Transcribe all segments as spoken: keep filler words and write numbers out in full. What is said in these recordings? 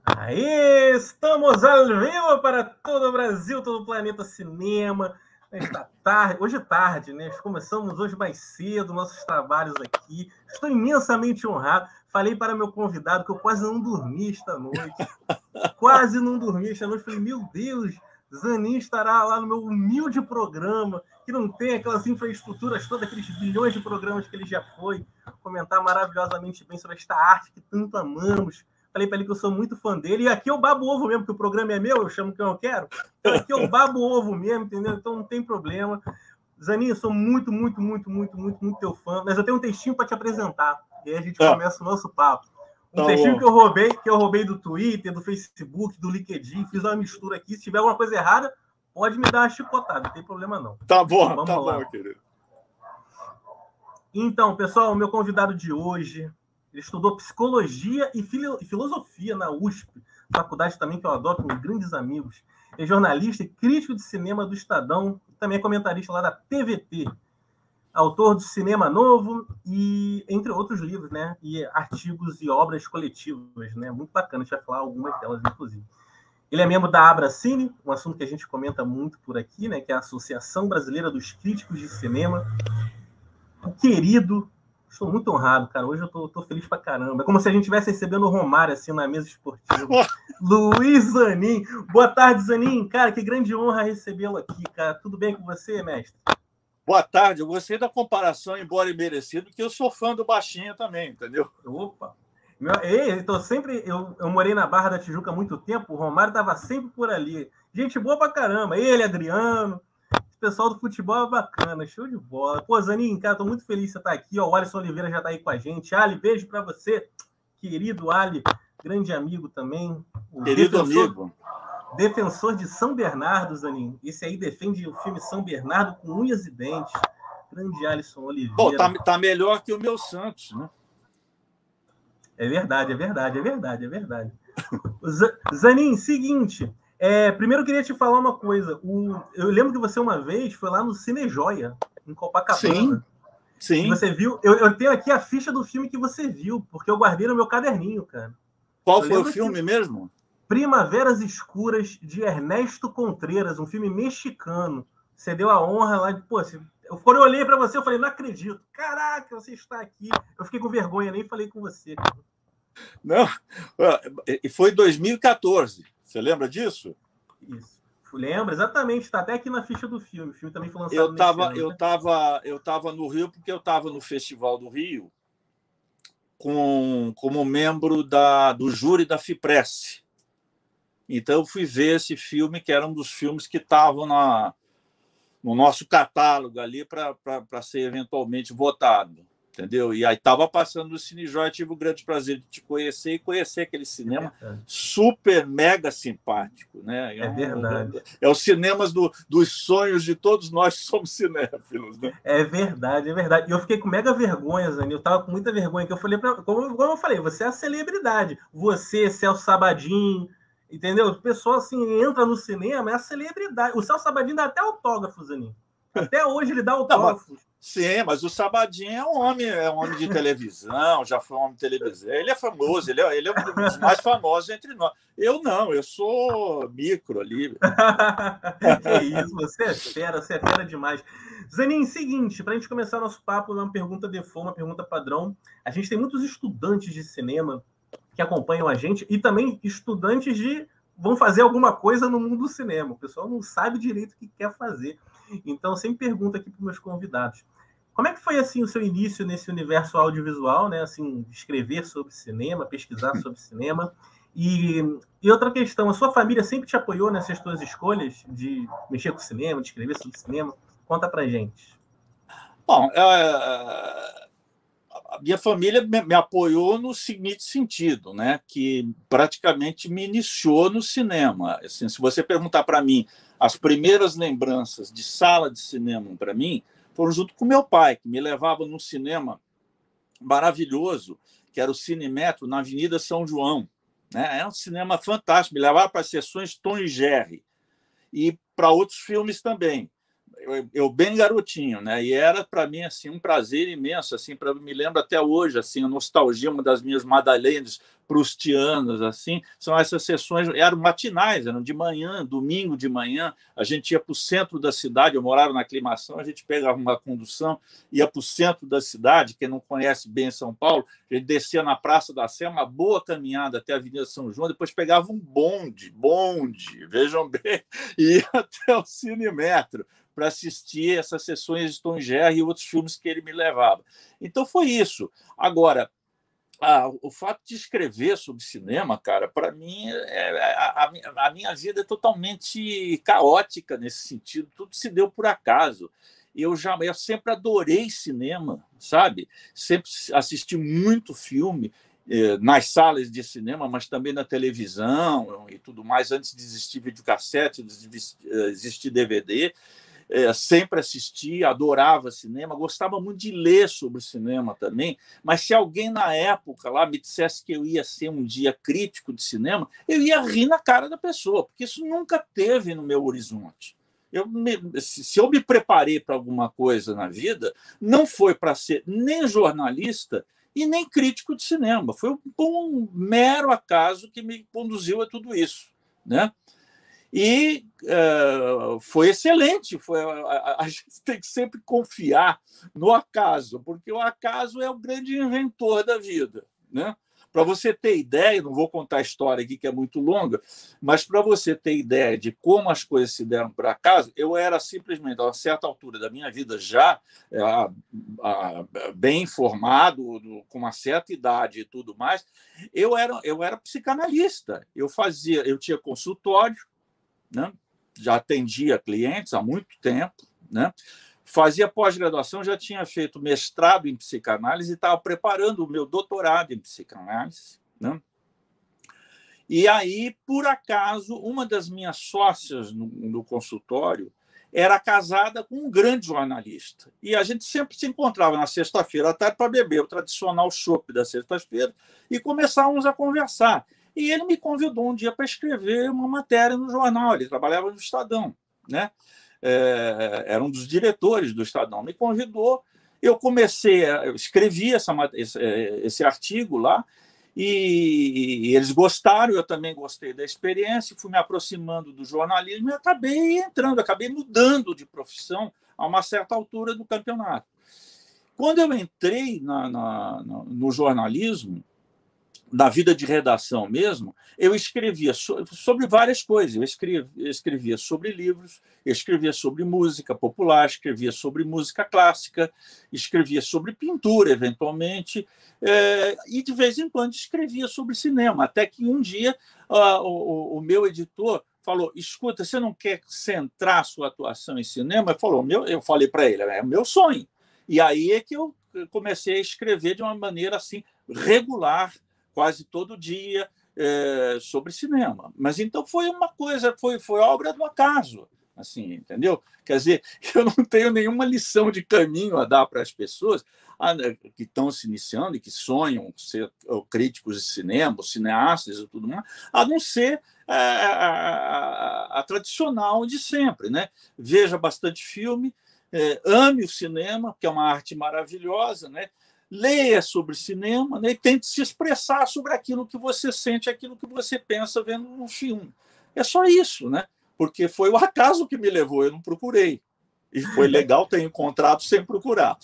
Aí, estamos ao vivo para todo o Brasil, todo o planeta cinema. Nesta tarde, hoje é tarde, né? Começamos hoje mais cedo nossos trabalhos aqui. Estou imensamente honrado. Falei para meu convidado que eu quase não dormi esta noite. Quase não dormi esta noite. Falei, meu Deus, Zanin estará lá no meu humilde programa, que não tem aquelas infraestruturas todas, aqueles bilhões de programas que ele já foi, comentar maravilhosamente bem sobre esta arte que tanto amamos. Falei para ele que eu sou muito fã dele. E aqui eu babo ovo mesmo, porque o programa é meu, eu chamo quem eu quero. Então aqui eu babo ovo mesmo, entendeu? Então não tem problema. Zanin, eu sou muito, muito, muito, muito, muito, muito teu fã. Mas eu tenho um textinho para te apresentar. E aí a gente começa o nosso papo. Um tá textinho bom. que eu roubei, que eu roubei do Twitter, do Facebook, do LinkedIn. Fiz uma mistura aqui. Se tiver alguma coisa errada, pode me dar uma chicotada. Não tem problema, não. Tá bom, Vamos tá lá. bom, querido. Então, pessoal, o meu convidado de hoje... Ele estudou psicologia e filosofia na U S P, faculdade também que eu adoro, com grandes amigos. É jornalista e crítico de cinema do Estadão, também é comentarista lá da T V T. Autor do Cinema Novo e entre outros livros, né? E artigos e obras coletivas, né? Muito bacana, a gente vai falar algumas delas, inclusive. Ele é membro da Abracine, um assunto que a gente comenta muito por aqui, né? Que é a Associação Brasileira dos Críticos de Cinema. O querido... Estou muito honrado, cara. Hoje eu tô, tô feliz pra caramba. É como se a gente estivesse recebendo o Romário, assim, na mesa esportiva. Luiz Zanin. Boa tarde, Zanin. Cara, que grande honra recebê-lo aqui, cara. Tudo bem com você, mestre? Boa tarde. Eu gostei da comparação, embora merecido, que eu sou fã do Baixinho também, entendeu? Opa. Meu, eu, tô sempre, eu, eu morei na Barra da Tijuca há muito tempo. O Romário tava sempre por ali. Gente boa pra caramba. Ele, Adriano... O pessoal do futebol é bacana, show de bola. Pô, Zanin, cara, tô muito feliz de você estar aqui. Ó, o Alisson Oliveira já tá aí com a gente. Ali, beijo para você, querido Ali, grande amigo também. Querido defensor, amigo. Defensor de São Bernardo, Zanin. Esse aí defende o filme São Bernardo com unhas e dentes. Grande Alisson Oliveira. Pô, tá, tá melhor que o meu Santos, né? É verdade, é verdade, é verdade, é verdade. Zanin, seguinte... É, primeiro eu queria te falar uma coisa. O, eu lembro que você uma vez foi lá no Cinejoia, em Copacabana. Sim, sim. E você viu... Eu, eu tenho aqui a ficha do filme que você viu, porque eu guardei no meu caderninho, cara. Qual eu foi o filme que... mesmo? Primaveras Escuras, de Ernesto Contreras, um filme mexicano. Você deu a honra lá de... Pô, você... eu, quando eu olhei para você, eu falei, não acredito. Caraca, você está aqui. Eu fiquei com vergonha, nem falei com você. Cara. Não, e foi em dois mil e quatorze. Você lembra disso? Isso. Lembro, exatamente. Está até aqui na ficha do filme. O filme também foi lançado eu tava, ano, eu né? tava, eu tava no Rio porque eu estava no Festival do Rio com, como membro da, do júri da FIPRESS. Então, eu fui ver esse filme, que era um dos filmes que estavam na, no nosso catálogo ali para ser eventualmente votado. Entendeu? E aí estava passando no Cinejoia, tive o grande prazer de te conhecer e conhecer aquele cinema é super, mega simpático. Né? É, é verdade. É, é os cinemas do, dos sonhos de todos nós que somos cinéfilos. Né? É verdade, é verdade. E eu fiquei com mega vergonha, Zani. Eu tava com muita vergonha, que eu falei, pra, como, como eu falei, você é a celebridade. Você, Celso Sabadin, entendeu? O pessoal assim, entra no cinema, é a celebridade. O Celso Sabadin dá até autógrafo, Zani. Até hoje ele dá autógrafo. Não, mas, sim, mas o Sabadin é um homem, é um homem de televisão, já foi um homem de televisão. Ele é famoso, ele é, ele é um dos mais famosos entre nós. Eu não, eu sou micro ali. Que isso, você é fera, você é fera demais. Zanin, seguinte, para a gente começar nosso papo, uma pergunta default, uma pergunta padrão. A gente tem muitos estudantes de cinema que acompanham a gente e também estudantes de vão fazer alguma coisa no mundo do cinema. O pessoal não sabe direito o que quer fazer. Então, sempre pergunto aqui para os meus convidados. Como é que foi assim o seu início nesse universo audiovisual, né? Assim, escrever sobre cinema, pesquisar sobre cinema? E, e outra questão, a sua família sempre te apoiou nessas suas escolhas de mexer com cinema, de escrever sobre cinema? Conta pra gente. Bom, é... a minha família me apoiou no seguinte sentido, né? Que praticamente me iniciou no cinema. Assim, se você perguntar para mim, as primeiras lembranças de sala de cinema para mim foram junto com meu pai, que me levava num cinema maravilhoso, que era o Cinemetro, na Avenida São João. Né? É um cinema fantástico, me levava para as sessões Tom e Jerry e para outros filmes também. Eu, eu bem garotinho, né? E era para mim assim um prazer imenso, assim, para me lembro até hoje, assim, a nostalgia, uma das minhas Madalenes proustianas, assim, são essas sessões, eram matinais, eram de manhã, domingo de manhã, a gente ia para o centro da cidade, eu morava na Aclimação, a gente pegava uma condução, ia para o centro da cidade, quem não conhece bem São Paulo, a gente descia na Praça da Sé, uma boa caminhada até a Avenida São João, depois pegava um bonde, bonde, vejam bem, e ia até o Cinemetro, para assistir essas sessões de Tom e Jerry e outros filmes que ele me levava. Então, foi isso. Agora, ah, o fato de escrever sobre cinema, cara, para mim, é, a, a minha vida é totalmente caótica nesse sentido. Tudo se deu por acaso. Eu, já, eu sempre adorei cinema, sabe? Sempre assisti muito filme eh, nas salas de cinema, mas também na televisão e tudo mais, antes de existir videocassete, antes de existir D V D. É, sempre assisti, adorava cinema, gostava muito de ler sobre cinema também, mas se alguém na época lá me dissesse que eu ia ser um dia crítico de cinema, eu ia rir na cara da pessoa, porque isso nunca teve no meu horizonte. Eu me, se eu me preparei para alguma coisa na vida, não foi para ser nem jornalista e nem crítico de cinema. Foi um, um mero acaso que me conduziu a tudo isso, né? E uh, foi excelente. Foi, a, a, a gente tem que sempre confiar no acaso, porque o acaso é o grande inventor da vida, né? Para você ter ideia, não vou contar a história aqui, que é muito longa, mas para você ter ideia de como as coisas se deram por acaso, eu era simplesmente, a uma certa altura da minha vida, já a, a, bem informado, com uma certa idade e tudo mais, eu era, eu era psicanalista. Eu fazia, eu tinha consultório, né? Já atendia clientes há muito tempo, né? Fazia pós-graduação, já tinha feito mestrado em psicanálise e estava preparando o meu doutorado em psicanálise, né? E aí, por acaso, uma das minhas sócias no, no consultório era casada com um grande jornalista. E a gente sempre se encontrava na sexta-feira à tarde para beber o tradicional chopp da sexta-feira e começávamos a conversar. E ele me convidou um dia para escrever uma matéria no jornal. Ele trabalhava no Estadão, né? É, era um dos diretores do Estadão. Me convidou, eu comecei, a, eu escrevi essa, esse, esse artigo lá, e, e eles gostaram, eu também gostei da experiência, fui me aproximando do jornalismo e acabei entrando, acabei mudando de profissão a uma certa altura do campeonato. Quando eu entrei na, na, no jornalismo, na vida de redação mesmo, eu escrevia sobre várias coisas. Eu escrevia, eu escrevia sobre livros, eu escrevia sobre música popular, escrevia sobre música clássica, escrevia sobre pintura, eventualmente, é, e de vez em quando escrevia sobre cinema. Até que um dia uh, o, o meu editor falou: escuta, você não quer centrar sua atuação em cinema? Eu, falou, meu, eu falei para ele, é meu sonho. E aí é que eu comecei a escrever de uma maneira assim regular, quase todo dia, é, sobre cinema. Mas então foi uma coisa, foi, foi obra do acaso, assim, entendeu? Quer dizer, eu não tenho nenhuma lição de caminho a dar para as pessoas que estão se iniciando e que sonham ser críticos de cinema, cineastas e tudo mais, a não ser a, a, a, a tradicional de sempre, né? Veja bastante filme, é, ame o cinema, que é uma arte maravilhosa, né? Leia sobre cinema, né, e tente se expressar sobre aquilo que você sente, aquilo que você pensa vendo um filme. É só isso, né? Porque foi o acaso que me levou, eu não procurei. E foi legal ter encontrado sem procurar.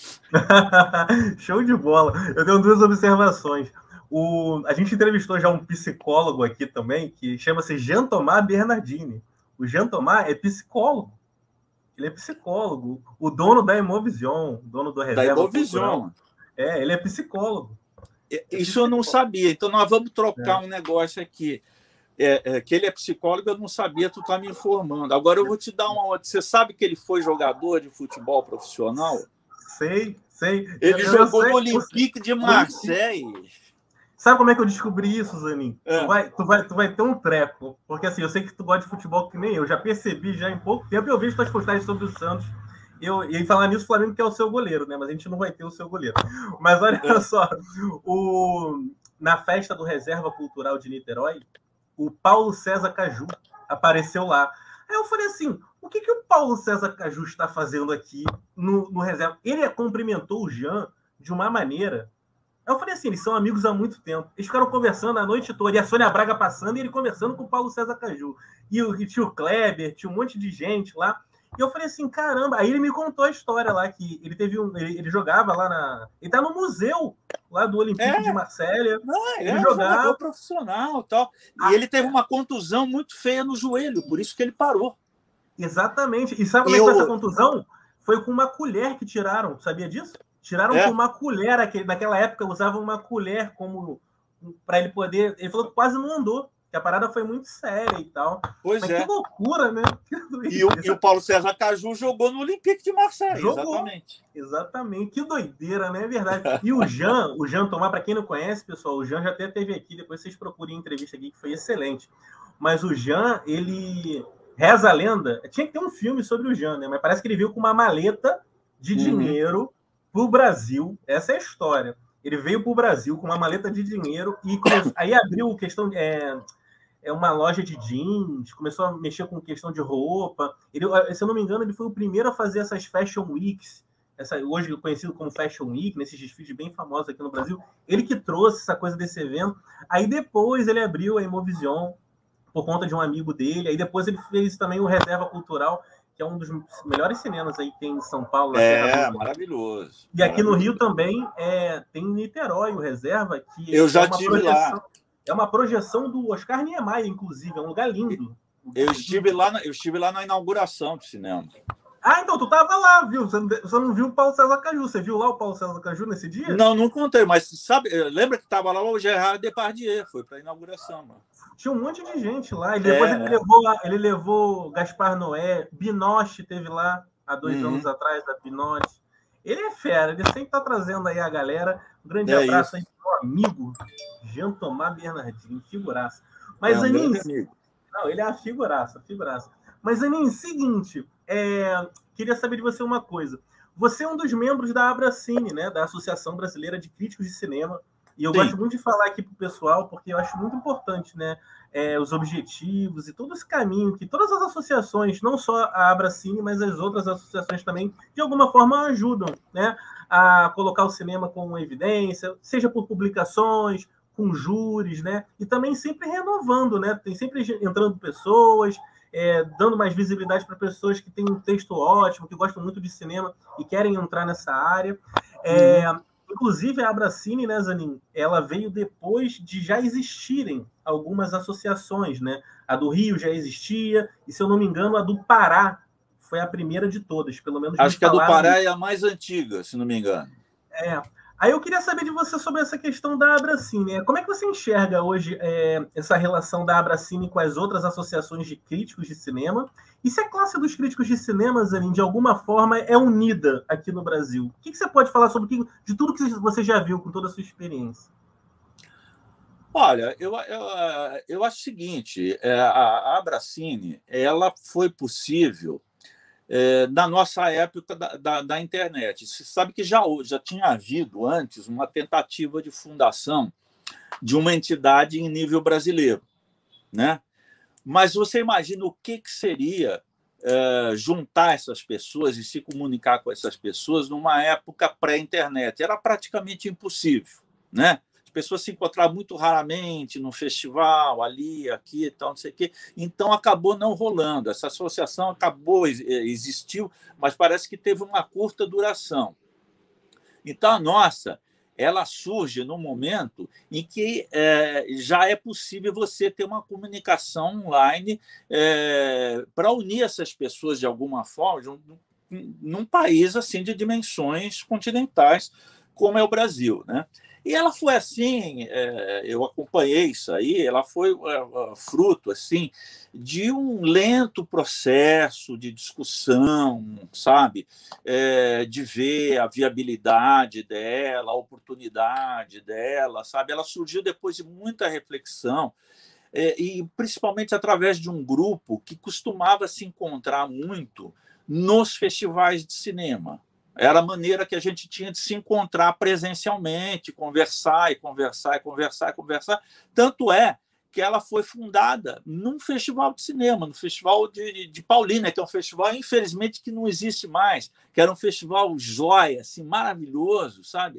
Show de bola. Eu tenho duas observações. O... A gente entrevistou já um psicólogo aqui também, que chama-se Jean Thomas Bernardini. O Jean Thomas é psicólogo. Ele é psicólogo. O dono da Imovision, dono do Reserva Da Imovision. Cultural. É, ele é psicólogo. É Isso psicólogo. Eu não sabia. Então, nós vamos trocar é. um negócio aqui. É, é, que ele é psicólogo, eu não sabia, tu está me informando. Agora eu vou te dar uma outra. Você sabe que ele foi jogador de futebol profissional? Sei, sei. Ele eu jogou sei, no Olympique de Marseille. Sabe como é que eu descobri isso, Zanin? É. Tu, vai, tu, vai, tu vai ter um treco. Porque assim, eu sei que tu gosta de futebol que nem eu. Já percebi já em pouco tempo. Eu vejo tuas postagens sobre o Santos. Eu, e falar nisso, o Flamengo que é o seu goleiro, né? Mas a gente não vai ter o seu goleiro. Mas olha é. só, o, na festa do Reserva Cultural de Niterói, o Paulo César Caju apareceu lá. Aí eu falei assim, o que, que o Paulo César Caju está fazendo aqui no, no Reserva? Ele cumprimentou o Jean de uma maneira Eu falei assim, eles são amigos há muito tempo. Eles ficaram conversando a noite toda, e a Sônia Braga passando, e ele conversando com o Paulo César Caju. E o e tinha o Kleber, tinha um monte de gente lá. E eu falei assim, caramba. Aí ele me contou a história lá, que ele teve um. Ele, ele jogava lá na. Ele tá no museu lá do Olympique É. de Marselha. Não, ele ele é um jogava jogador profissional e tal. E Ah, ele teve uma contusão muito feia no joelho, por isso que ele parou. Exatamente. E sabe como é E que foi essa o... contusão? Foi com uma colher que tiraram, sabia disso? Tiraram É. com uma colher, aquele, naquela época usavam uma colher como para ele poder. Ele falou que quase não andou, que a parada foi muito séria e tal. Pois Mas é. que loucura, né? E o, e o Paulo César Caju jogou no Olympique de Marseille, Jogou. exatamente. Exatamente. Que doideira, né? É verdade. E o Jean, o Jean Tomás, para quem não conhece, pessoal, o Jean já até esteve aqui, depois vocês procurem a entrevista aqui, que foi excelente. Mas o Jean, ele reza a lenda. Tinha que ter um filme sobre o Jean, né? Mas parece que ele veio com uma maleta de Uhum. dinheiro para o Brasil. Essa é a história. Ele veio para o Brasil com uma maleta de dinheiro e começou... aí abriu questão de. É... é uma loja de jeans, começou a mexer com questão de roupa. Ele, se eu não me engano, ele foi o primeiro a fazer essas Fashion Weeks, essa, hoje conhecido como Fashion Week, nesses desfiles bem famosos aqui no Brasil. Ele que trouxe essa coisa desse evento. Aí depois ele abriu a Imovision por conta de um amigo dele. Aí depois ele fez também o Reserva Cultural, que é um dos melhores cinemas aí que tem em São Paulo. Na é, Terra do... maravilhoso. E aqui maravilhoso. no Rio também é, tem Niterói, o Reserva, que eu é já uma tive projeção, lá. é uma projeção do Oscar Niemeyer, inclusive, é um lugar lindo. Eu estive lá, na, eu estive lá na inauguração do cinema. Ah, então tu tava lá, viu? Você não, você não viu o Paulo César Caju? Você viu lá o Paulo César Caju nesse dia? Não, não contei, mas sabe, lembra que estava lá o Gerard Depardieu, foi para a inauguração, mano. Tinha um monte de gente lá. E depois é, ele, é. Levou, ele levou Gaspar Noé, Binoche teve lá há dois uhum. anos atrás, da Binoche. Ele é fera, ele sempre tá trazendo aí a galera. Um grande é abraço isso. aí pro meu amigo, Jean Tomás Bernardinho, figuraça. Mas, é um Anin, amigo. Não, ele é a figuraça, figuraça. Mas, Anin, seguinte, é, queria saber de você uma coisa. Você é um dos membros da Abracine, né, da Associação Brasileira de Críticos de Cinema. E eu Sim. gosto muito de falar aqui para o pessoal, porque eu acho muito importante, né, é, os objetivos e todo esse caminho que todas as associações, não só a Abracine, mas as outras associações também, de alguma forma ajudam, né, a colocar o cinema como evidência, seja por publicações, com júris, né, e também sempre renovando, né, tem sempre entrando pessoas, é, dando mais visibilidade para pessoas que têm um texto ótimo, que gostam muito de cinema e querem entrar nessa área. É, uhum. Inclusive, a Abracine, né, Zanin, ela veio depois de já existirem algumas associações, né? A do Rio já existia, e se eu não me engano, a do Pará foi a primeira de todas, pelo menos. Acho que a do Pará é a mais antiga, se não me engano. É. Aí eu queria saber de você sobre essa questão da Abracine. Como é que você enxerga hoje é, essa relação da Abracine com as outras associações de críticos de cinema? E se a classe dos críticos de cinema, Zanin, de alguma forma é unida aqui no Brasil? O que, que você pode falar sobre que, de tudo que você já viu com toda a sua experiência? Olha, eu, eu, eu acho o seguinte, a Abracine, ela foi possível É, na nossa época da, da, da internet. Você sabe que já, já tinha havido antes uma tentativa de fundação de uma entidade em nível brasileiro, né? Mas você imagina o que, que seria é, juntar essas pessoas e se comunicar com essas pessoas numa época pré-internet? Era praticamente impossível, né? Pessoas se encontravam muito raramente no festival, ali, aqui, tal, não sei o quê. Então, acabou não rolando. Essa associação acabou, existiu, mas parece que teve uma curta duração. Então, a nossa, ela surge no momento em que é, já é possível você ter uma comunicação online é, para unir essas pessoas, de alguma forma, de um, num país assim de dimensões continentais, como é o Brasil, né? E ela foi assim, eu acompanhei isso aí, ela foi fruto assim de um lento processo de discussão, sabe? De ver a viabilidade dela, a oportunidade dela, sabe? Ela surgiu depois de muita reflexão, e principalmente através de um grupo que costumava se encontrar muito nos festivais de cinema. Era a maneira que a gente tinha de se encontrar presencialmente, conversar e conversar e conversar e conversar. Tanto é que ela foi fundada num festival de cinema, no Festival de, de Paulínia, que é um festival, infelizmente, que não existe mais, que era um festival jóia, assim, maravilhoso, sabe?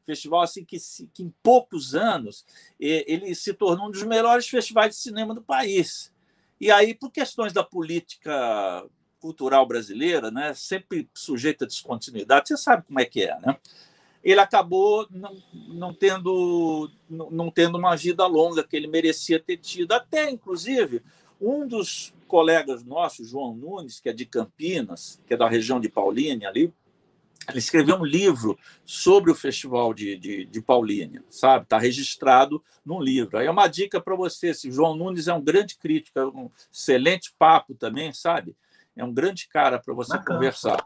Festival assim que, que em poucos anos ele se tornou um dos melhores festivais de cinema do país. E aí, por questões da política cultural brasileira, né, sempre sujeita a descontinuidade, você sabe como é que é, né? Ele acabou não, não, tendo, não, não tendo uma vida longa que ele merecia ter tido. Até, inclusive, um dos colegas nossos, João Nunes, que é de Campinas, que é da região de Paulínia, ali, ele escreveu um livro sobre o Festival de, de, de Paulínia, sabe? Está registrado num livro. Aí é uma dica para você. Se João Nunes é um grande crítico, é um excelente papo também, sabe? É um grande cara para você Bacana. Conversar.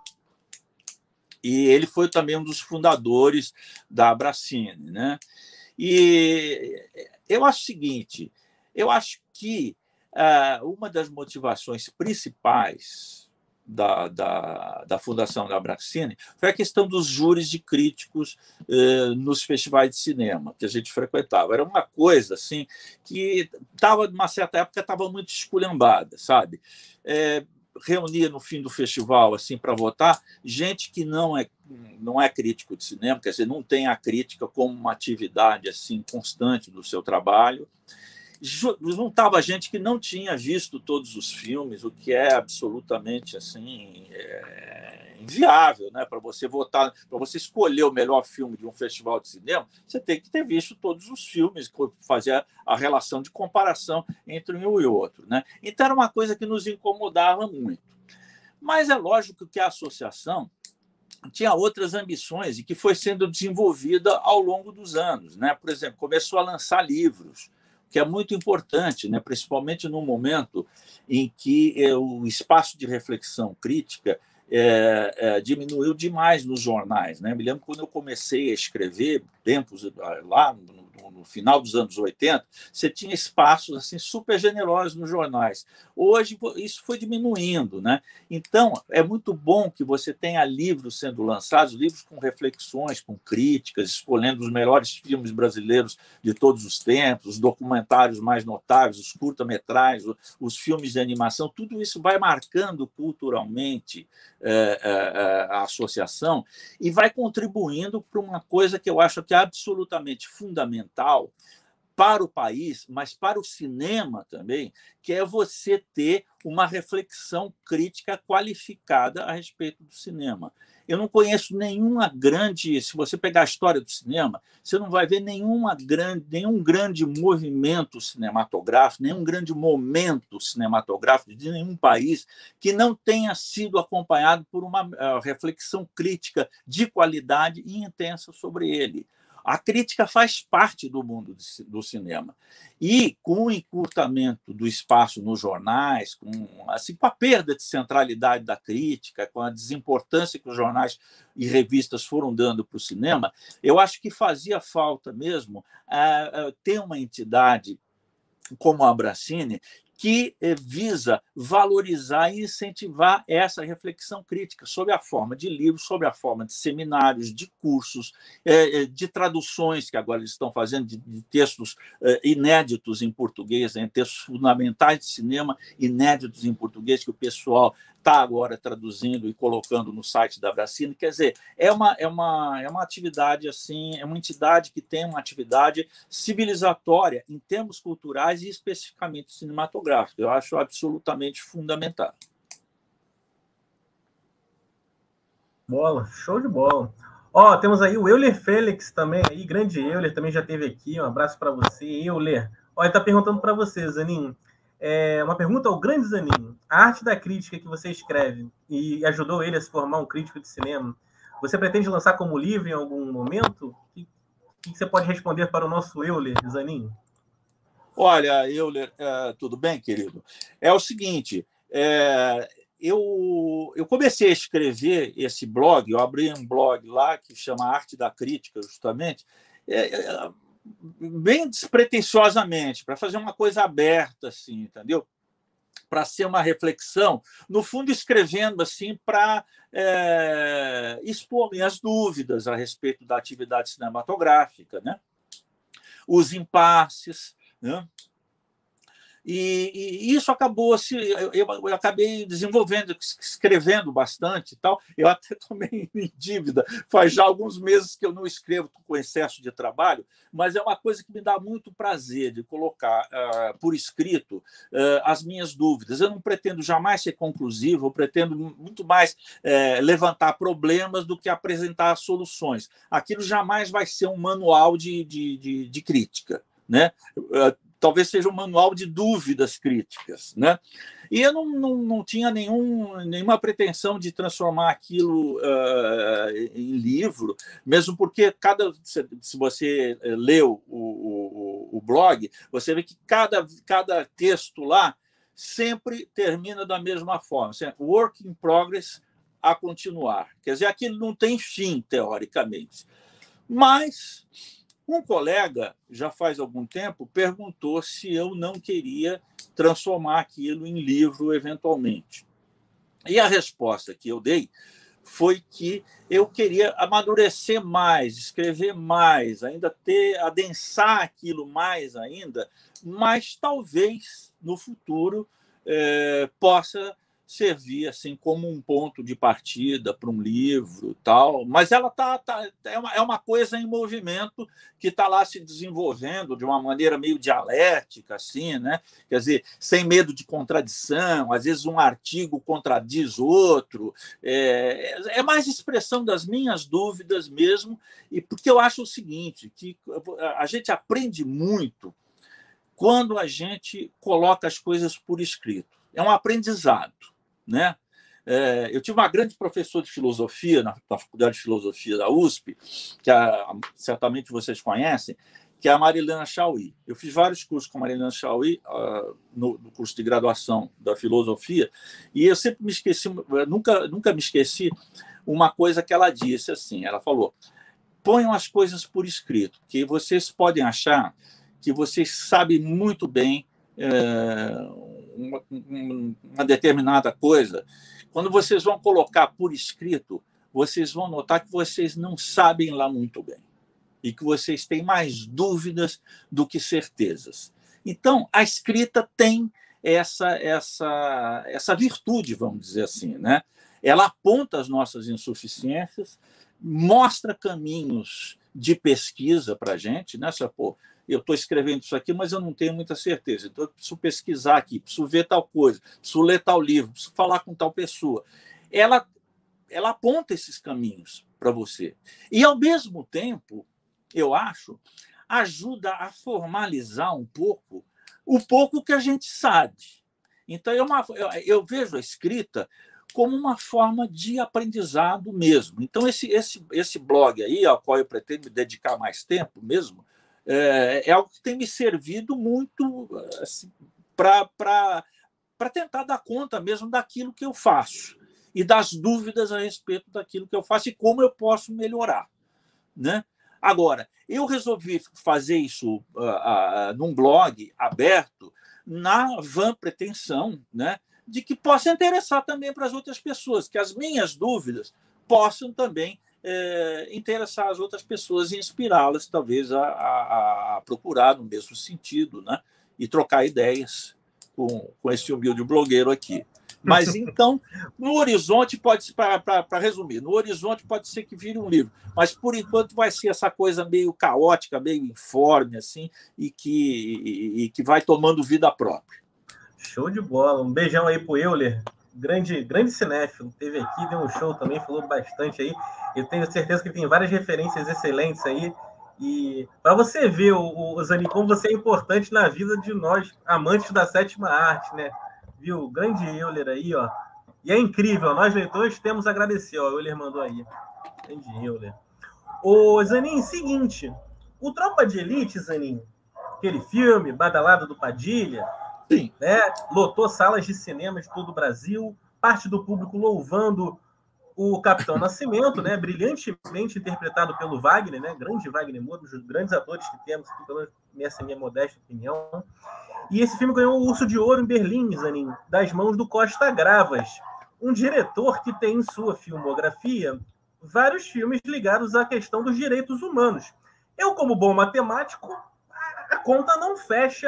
E ele foi também um dos fundadores da Abracine, né? E eu acho o seguinte, eu acho que uh, uma das motivações principais da, da, da fundação da Abracine foi a questão dos júris de críticos uh, nos festivais de cinema que a gente frequentava. Era uma coisa assim que estava, numa certa época, estava muito esculhambada, sabe? É, reunia no fim do festival assim para votar gente que não é não é crítico de cinema, quer dizer, não tem a crítica como uma atividade assim constante do seu trabalho. Juntava gente que não tinha visto todos os filmes, o que é absolutamente assim é inviável, né? Para você votar, para você escolher o melhor filme de um festival de cinema, você tem que ter visto todos os filmes, fazer a relação de comparação entre um e o outro, né? Então era uma coisa que nos incomodava muito. Mas é lógico que a associação tinha outras ambições e que foi sendo desenvolvida ao longo dos anos, né? Por exemplo, começou a lançar livros, que é muito importante, né? Principalmente no momento em que o espaço de reflexão crítica é, é, diminuiu demais nos jornais, né? Me lembro quando eu comecei a escrever, tempos lá no, no final dos anos oitenta, você tinha espaços assim super generosos nos jornais. Hoje isso foi diminuindo, né? Então é muito bom que você tenha livros sendo lançados, livros com reflexões, com críticas, escolhendo os melhores filmes brasileiros de todos os tempos, os documentários mais notáveis, os curta-metragens, os filmes de animação, tudo isso vai marcando culturalmente é, é, a associação e vai contribuindo para uma coisa que eu acho que é absolutamente fundamental para o país, mas para o cinema também, que é você ter uma reflexão crítica qualificada a respeito do cinema. Eu não conheço nenhuma grande... Se você pegar a história do cinema, você não vai ver nenhuma grande, nenhum grande movimento cinematográfico, nenhum grande momento cinematográfico de nenhum país que não tenha sido acompanhado por uma uh, reflexão crítica de qualidade e intensa sobre ele. A crítica faz parte do mundo do cinema. E com o encurtamento do espaço nos jornais, com, assim, com a perda de centralidade da crítica, com a desimportância que os jornais e revistas foram dando para o cinema, eu acho que fazia falta mesmo uh, uh, ter uma entidade como a Abracine, que visa valorizar e incentivar essa reflexão crítica sobre a forma de livros, sobre a forma de seminários, de cursos, de traduções que agora eles estão fazendo de textos inéditos em português, textos fundamentais de cinema inéditos em português que o pessoal está agora traduzindo e colocando no site da Abracine. Quer dizer, é uma, é uma, é uma atividade assim, é uma entidade que tem uma atividade civilizatória em termos culturais e especificamente cinematográficos. Eu acho absolutamente fundamental. Bola, show de bola. Ó, temos aí o Euler Félix também, aí, grande Euler, também já esteve aqui. Um abraço para você, Euler. Ó, ele está perguntando para você, Zanin. É, uma pergunta ao grande Zanin. A arte da crítica que você escreve e ajudou ele a se formar um crítico de cinema, você pretende lançar como livro em algum momento? O que, que você pode responder para o nosso Euler, Zanin? Olha, Euler, é, tudo bem, querido? É o seguinte, é, eu, eu comecei a escrever esse blog, eu abri um blog lá que chama Arte da Crítica, justamente, é, é, bem despretensiosamente, para fazer uma coisa aberta, assim, entendeu? Para ser uma reflexão, no fundo, escrevendo assim para é, expor minhas dúvidas a respeito da atividade cinematográfica, né? Os impasses, né? E, e isso acabou se eu, eu acabei desenvolvendo, escrevendo bastante e tal. Eu até tomei em dívida. Faz já alguns meses que eu não escrevo com excesso de trabalho, mas é uma coisa que me dá muito prazer de colocar uh, por escrito uh, as minhas dúvidas. Eu não pretendo jamais ser conclusivo, eu pretendo muito mais uh, levantar problemas do que apresentar soluções. Aquilo jamais vai ser um manual de, de, de, de crítica, né? Uh, talvez seja um manual de dúvidas críticas, né? E eu não, não, não tinha nenhum, nenhuma pretensão de transformar aquilo uh, em livro, mesmo porque cada, se você leu o, o, o blog, você vê que cada, cada texto lá sempre termina da mesma forma, assim, work in progress a continuar. Quer dizer, aquilo não tem fim, teoricamente. Mas um colega, já faz algum tempo, perguntou se eu não queria transformar aquilo em livro eventualmente. E a resposta que eu dei foi que eu queria amadurecer mais, escrever mais, ainda ter, adensar aquilo mais ainda, mas talvez no futuro eh, possa servir assim como um ponto de partida para um livro, tal. Mas ela tá, tá é, uma, é uma coisa em movimento que está lá se desenvolvendo de uma maneira meio dialética, assim, né? Quer dizer, sem medo de contradição. Às vezes um artigo contradiz outro. É, é mais expressão das minhas dúvidas mesmo, e porque eu acho o seguinte, que a gente aprende muito quando a gente coloca as coisas por escrito. É um aprendizado, né? É, eu tive uma grande professora de filosofia na, na Faculdade de Filosofia da U S P, que a, certamente vocês conhecem, que é a Marilena Chauí. Eu fiz vários cursos com a Marilena Chauí uh, no, no curso de graduação da filosofia, e eu sempre me esqueci, nunca, nunca me esqueci uma coisa que ela disse assim. Ela falou: ponham as coisas por escrito, que vocês podem achar que vocês sabem muito bem é, uma, uma determinada coisa. Quando vocês vão colocar por escrito, vocês vão notar que vocês não sabem lá muito bem e que vocês têm mais dúvidas do que certezas. Então, a escrita tem essa, essa, essa virtude, vamos dizer assim, né? Ela aponta as nossas insuficiências, mostra caminhos de pesquisa para a gente, né? Pô, eu estou escrevendo isso aqui, mas eu não tenho muita certeza, então eu preciso pesquisar aqui, preciso ver tal coisa, preciso ler tal livro, preciso falar com tal pessoa. Ela, ela aponta esses caminhos para você. E, ao mesmo tempo, eu acho, ajuda a formalizar um pouco o pouco que a gente sabe. Então, é uma, eu, eu vejo a escrita como uma forma de aprendizado mesmo. Então, esse, esse, esse blog aí, ao qual eu pretendo me dedicar mais tempo mesmo, é, é algo que tem me servido muito assim, para tentar dar conta mesmo daquilo que eu faço e das dúvidas a respeito daquilo que eu faço e como eu posso melhorar, né? Agora, eu resolvi fazer isso uh, uh, num blog aberto na vã pretensão, né, de que possa interessar também para as outras pessoas, que as minhas dúvidas possam também é, interessar as outras pessoas e inspirá-las, talvez, a, a, a procurar no mesmo sentido, né? E trocar ideias com, com esse humilde blogueiro aqui. Mas, então, no horizonte, pode para resumir, no horizonte pode ser que vire um livro, mas, por enquanto, vai ser essa coisa meio caótica, meio informe, assim, e que, e, e que vai tomando vida própria. Show de bola. Um beijão aí pro Euler, grande, grande cinéfilo. Teve aqui, deu um show também, falou bastante aí. Eu tenho certeza que tem várias referências excelentes aí. E para você ver, o, o Zanin, como você é importante na vida de nós, amantes da sétima arte, né? Viu? Grande Euler aí, ó. E é incrível, nós leitores temos a agradecer, ó. O Euler mandou aí. Grande Euler. Ô, Zanin, seguinte. O Tropa de Elite, Zanin, aquele filme, badalado do Padilha, sim, né? Lotou salas de cinema de todo o Brasil, parte do público louvando o Capitão Nascimento, né? Brilhantemente interpretado pelo Wagner, né? Grande Wagner Moura, um dos grandes atores que temos aqui, pelo menos nessa minha modesta opinião. E esse filme ganhou o Urso de Ouro em Berlim, Zanin, das mãos do Costa Gravas, um diretor que tem em sua filmografia vários filmes ligados à questão dos direitos humanos. Eu, como bom matemático, a conta não fecha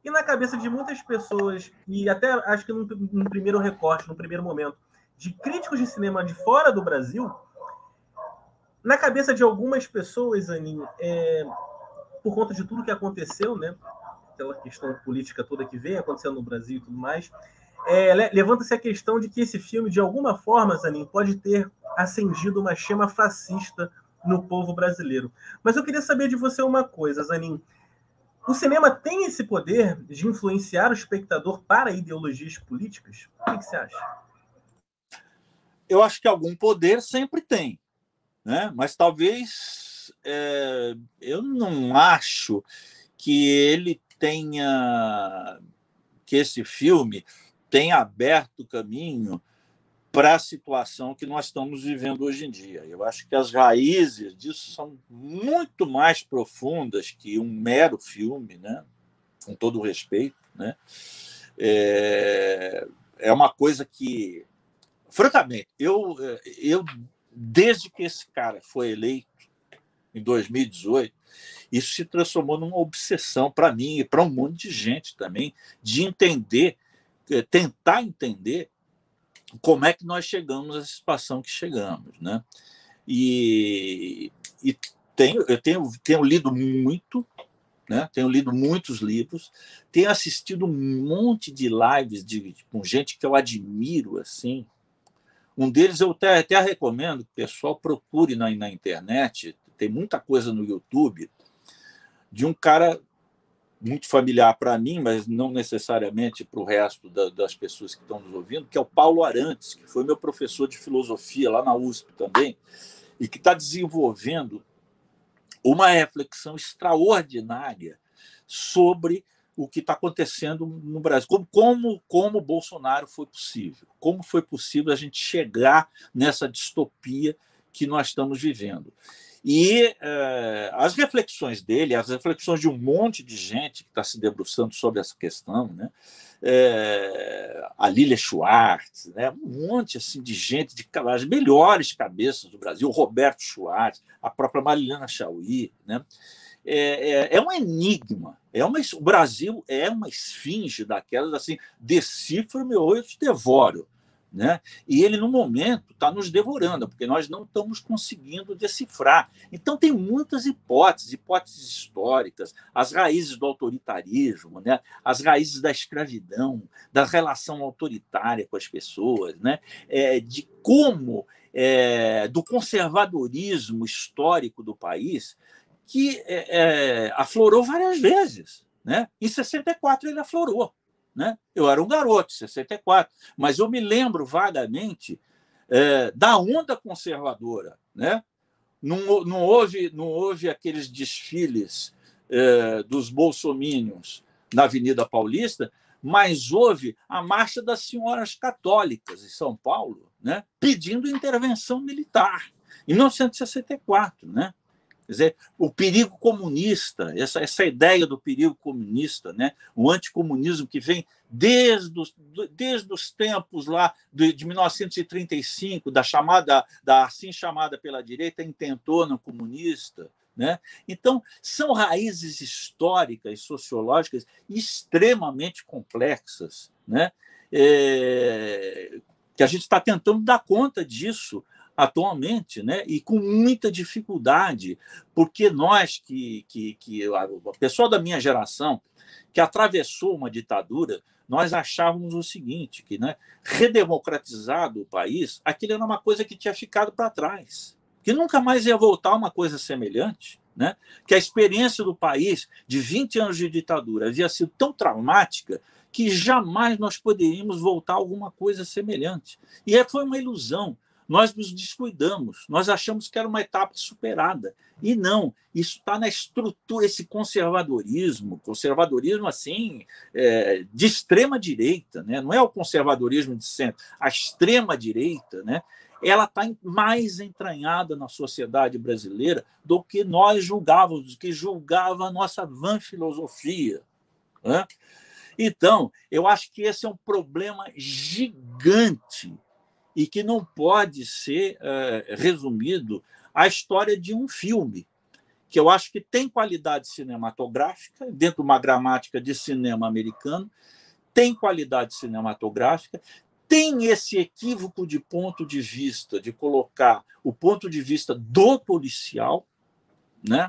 E na cabeça de muitas pessoas, e até acho que no, no primeiro recorte, no primeiro momento, de críticos de cinema de fora do Brasil, na cabeça de algumas pessoas, Aninho, é, por conta de tudo que aconteceu, né? Aquela questão política toda que vem acontecendo no Brasil e tudo mais, é, levanta-se a questão de que esse filme, de alguma forma, Zanin, pode ter acendido uma chama fascista no povo brasileiro. Mas eu queria saber de você uma coisa, Zanin. O cinema tem esse poder de influenciar o espectador para ideologias políticas? O que, que você acha? Eu acho que algum poder sempre tem, né? Mas talvez é, eu não acho que ele tenha, que esse filme tenha aberto o caminho para a situação que nós estamos vivendo hoje em dia. Eu acho que as raízes disso são muito mais profundas que um mero filme, né? Com todo o respeito, né? É, é uma coisa que, francamente, eu, eu desde que esse cara foi eleito em dois mil e dezoito, isso se transformou numa obsessão para mim e para um monte de gente também, de entender, tentar entender como é que nós chegamos à situação que chegamos, né? E, e tenho, eu tenho, tenho lido muito, né? Tenho lido muitos livros, tenho assistido um monte de lives de, com gente que eu admiro, assim. Um deles eu até, até recomendo que o pessoal procure na, na internet, tem muita coisa no YouTube, de um cara muito familiar para mim, mas não necessariamente para o resto da, das pessoas que estão nos ouvindo, que é o Paulo Arantes, que foi meu professor de filosofia lá na U S P também, e que está desenvolvendo uma reflexão extraordinária sobre o que está acontecendo no Brasil. Como, como, como Bolsonaro foi possível, como foi possível a gente chegar nessa distopia que nós estamos vivendo. E eh, as reflexões dele, as reflexões de um monte de gente que está se debruçando sobre essa questão, né? É, a Lilia Schwartz, né? Um monte assim, de gente, de as melhores cabeças do Brasil, o Roberto Schwartz, a própria Mariana Chauí, né? É, é, é um enigma. É uma, o Brasil é uma esfinge daquelas assim, decifra-me ou eu te devoro. Né? E ele, no momento, está nos devorando, porque nós não estamos conseguindo decifrar. Então, tem muitas hipóteses, hipóteses históricas, as raízes do autoritarismo, né? As raízes da escravidão, da relação autoritária com as pessoas, né? É, de como, é, do conservadorismo histórico do país, que é, é, aflorou várias vezes. Né? Em sessenta e quatro, ele aflorou. Né? Eu era um garoto, sessenta e quatro, mas eu me lembro vagamente é, da onda conservadora. Né? Não, não, houve, não houve aqueles desfiles é, dos bolsominions na Avenida Paulista, mas houve a Marcha das Senhoras Católicas em São Paulo, né? Pedindo intervenção militar, em mil novecentos e sessenta e quatro. Né? Quer dizer, o perigo comunista, essa, essa ideia do perigo comunista, né? O anticomunismo que vem desde os, desde os tempos lá de, de mil novecentos e trinta e cinco, da, chamada, da assim chamada pela direita intentona comunista. Né? Então, são raízes históricas e sociológicas extremamente complexas, né? É, que a gente está tentando dar conta disso atualmente, né? E com muita dificuldade, porque nós, que, que, que o pessoal da minha geração, que atravessou uma ditadura, nós achávamos o seguinte, que, né, redemocratizado o país, aquilo era uma coisa que tinha ficado para trás, que nunca mais ia voltar uma coisa semelhante, né? Que a experiência do país de vinte anos de ditadura havia sido tão traumática que jamais nós poderíamos voltar a alguma coisa semelhante. E foi uma ilusão. Nós nos descuidamos, nós achamos que era uma etapa superada. E não, isso está na estrutura, esse conservadorismo, conservadorismo assim, é, de extrema-direita, né? Não é o conservadorismo de centro, a extrema-direita, né? Ela está mais entranhada na sociedade brasileira do que nós julgávamos, do que julgava a nossa vã filosofia. Né? Então, eu acho que esse é um problema gigante e que não pode ser é, resumido à história de um filme. que eu acho que tem qualidade cinematográfica, dentro de uma gramática de cinema americano, tem qualidade cinematográfica, tem esse equívoco de ponto de vista, de colocar o ponto de vista do policial, né?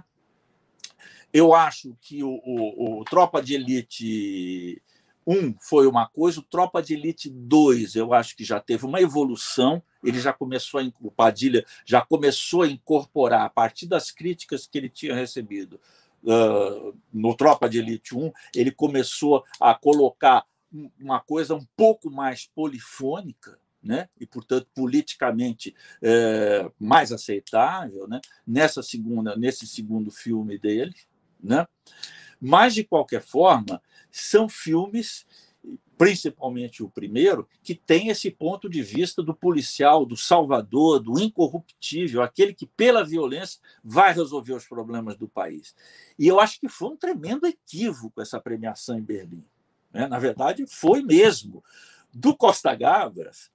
Eu acho que o, o, o Tropa de Elite um foi uma coisa, o Tropa de Elite dois, eu acho que já teve uma evolução, ele já começou a, o Padilha já começou a incorporar, a partir das críticas que ele tinha recebido uh, no Tropa de Elite um, ele começou a colocar uma coisa um pouco mais polifônica, né? E, portanto, politicamente é, mais aceitável, né? Nessa segunda, nesse segundo filme dele, né? Mas, de qualquer forma, são filmes, principalmente o primeiro, que tem esse ponto de vista do policial, do salvador, do incorruptível, aquele que, pela violência, vai resolver os problemas do país. E eu acho que foi um tremendo equívoco essa premiação em Berlim. Na verdade, foi mesmo. Do Costa Gavras,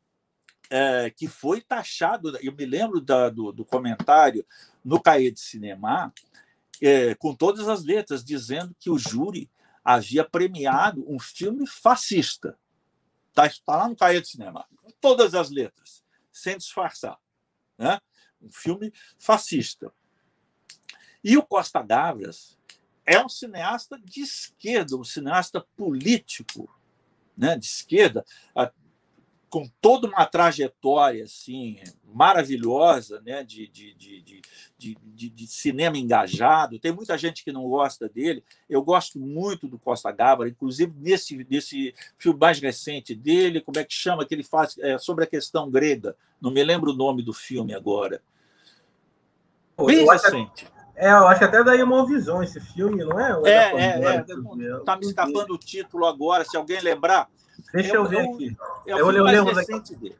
é, que foi taxado, eu me lembro da, do, do comentário no Cahiers de Cinema, é, com todas as letras, dizendo que o júri havia premiado um filme fascista. Está tá lá no Cahiers de Cinema, com todas as letras, sem disfarçar. Né? Um filme fascista. E o Costa Gavras é um cineasta de esquerda, um cineasta político, né, de esquerda, com toda uma trajetória assim, maravilhosa, né, de, de, de, de, de, de cinema engajado. Tem muita gente que não gosta dele. Eu gosto muito do Costa Gavras, inclusive nesse, nesse filme mais recente dele, como é que chama, que ele faz é, sobre a questão grega. Não me lembro o nome do filme agora. Bem recente. É, eu acho que até daí uma visão esse filme, não é? É, é, é. Está me escapando o título agora, se alguém lembrar. Deixa eu ver aqui. É o filme mais recente dele.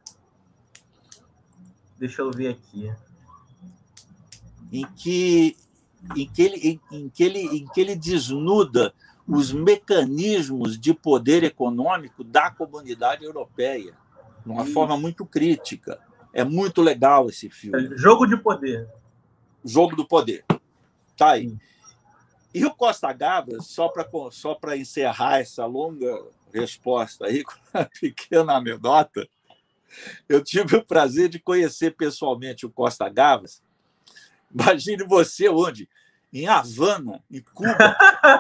Deixa eu ver aqui. Em que, em, que ele, em, em, que ele, em que ele desnuda os mecanismos de poder econômico da comunidade europeia, de uma Isso. forma muito crítica. É muito legal esse filme. Jogo de Poder. Jogo do Poder. Tá aí. E o Costa Gavras, só para só para encerrar essa longa resposta aí, com uma pequena anedota, eu tive o prazer de conhecer pessoalmente o Costa Gavras. Imagine você onde? Em Havana, em Cuba.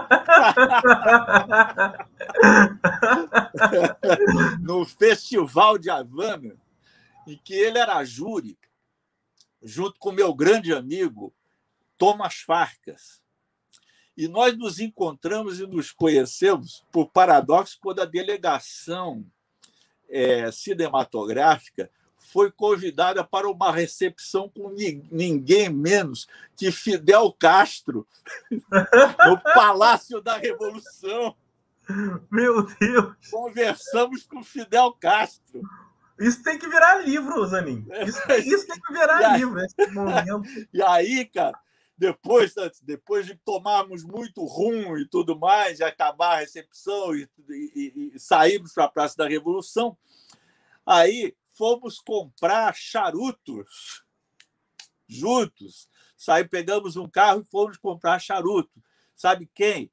No Festival de Havana, em que ele era júri, junto com meu grande amigo Thomas Farkas. E nós nos encontramos e nos conhecemos, por paradoxo, quando a delegação é, cinematográfica foi convidada para uma recepção com ninguém menos que Fidel Castro, no Palácio da Revolução. Meu Deus! Conversamos com Fidel Castro. Isso tem que virar livro, Zanin. Isso, isso tem que virar e aí, livro. Esse momento. E aí, cara, depois, depois de tomarmos muito rum e tudo mais, e acabar a recepção e, e, e saímos para a Praça da Revolução, aí fomos comprar charutos juntos. Saí, pegamos um carro e fomos comprar charuto. Sabe quem?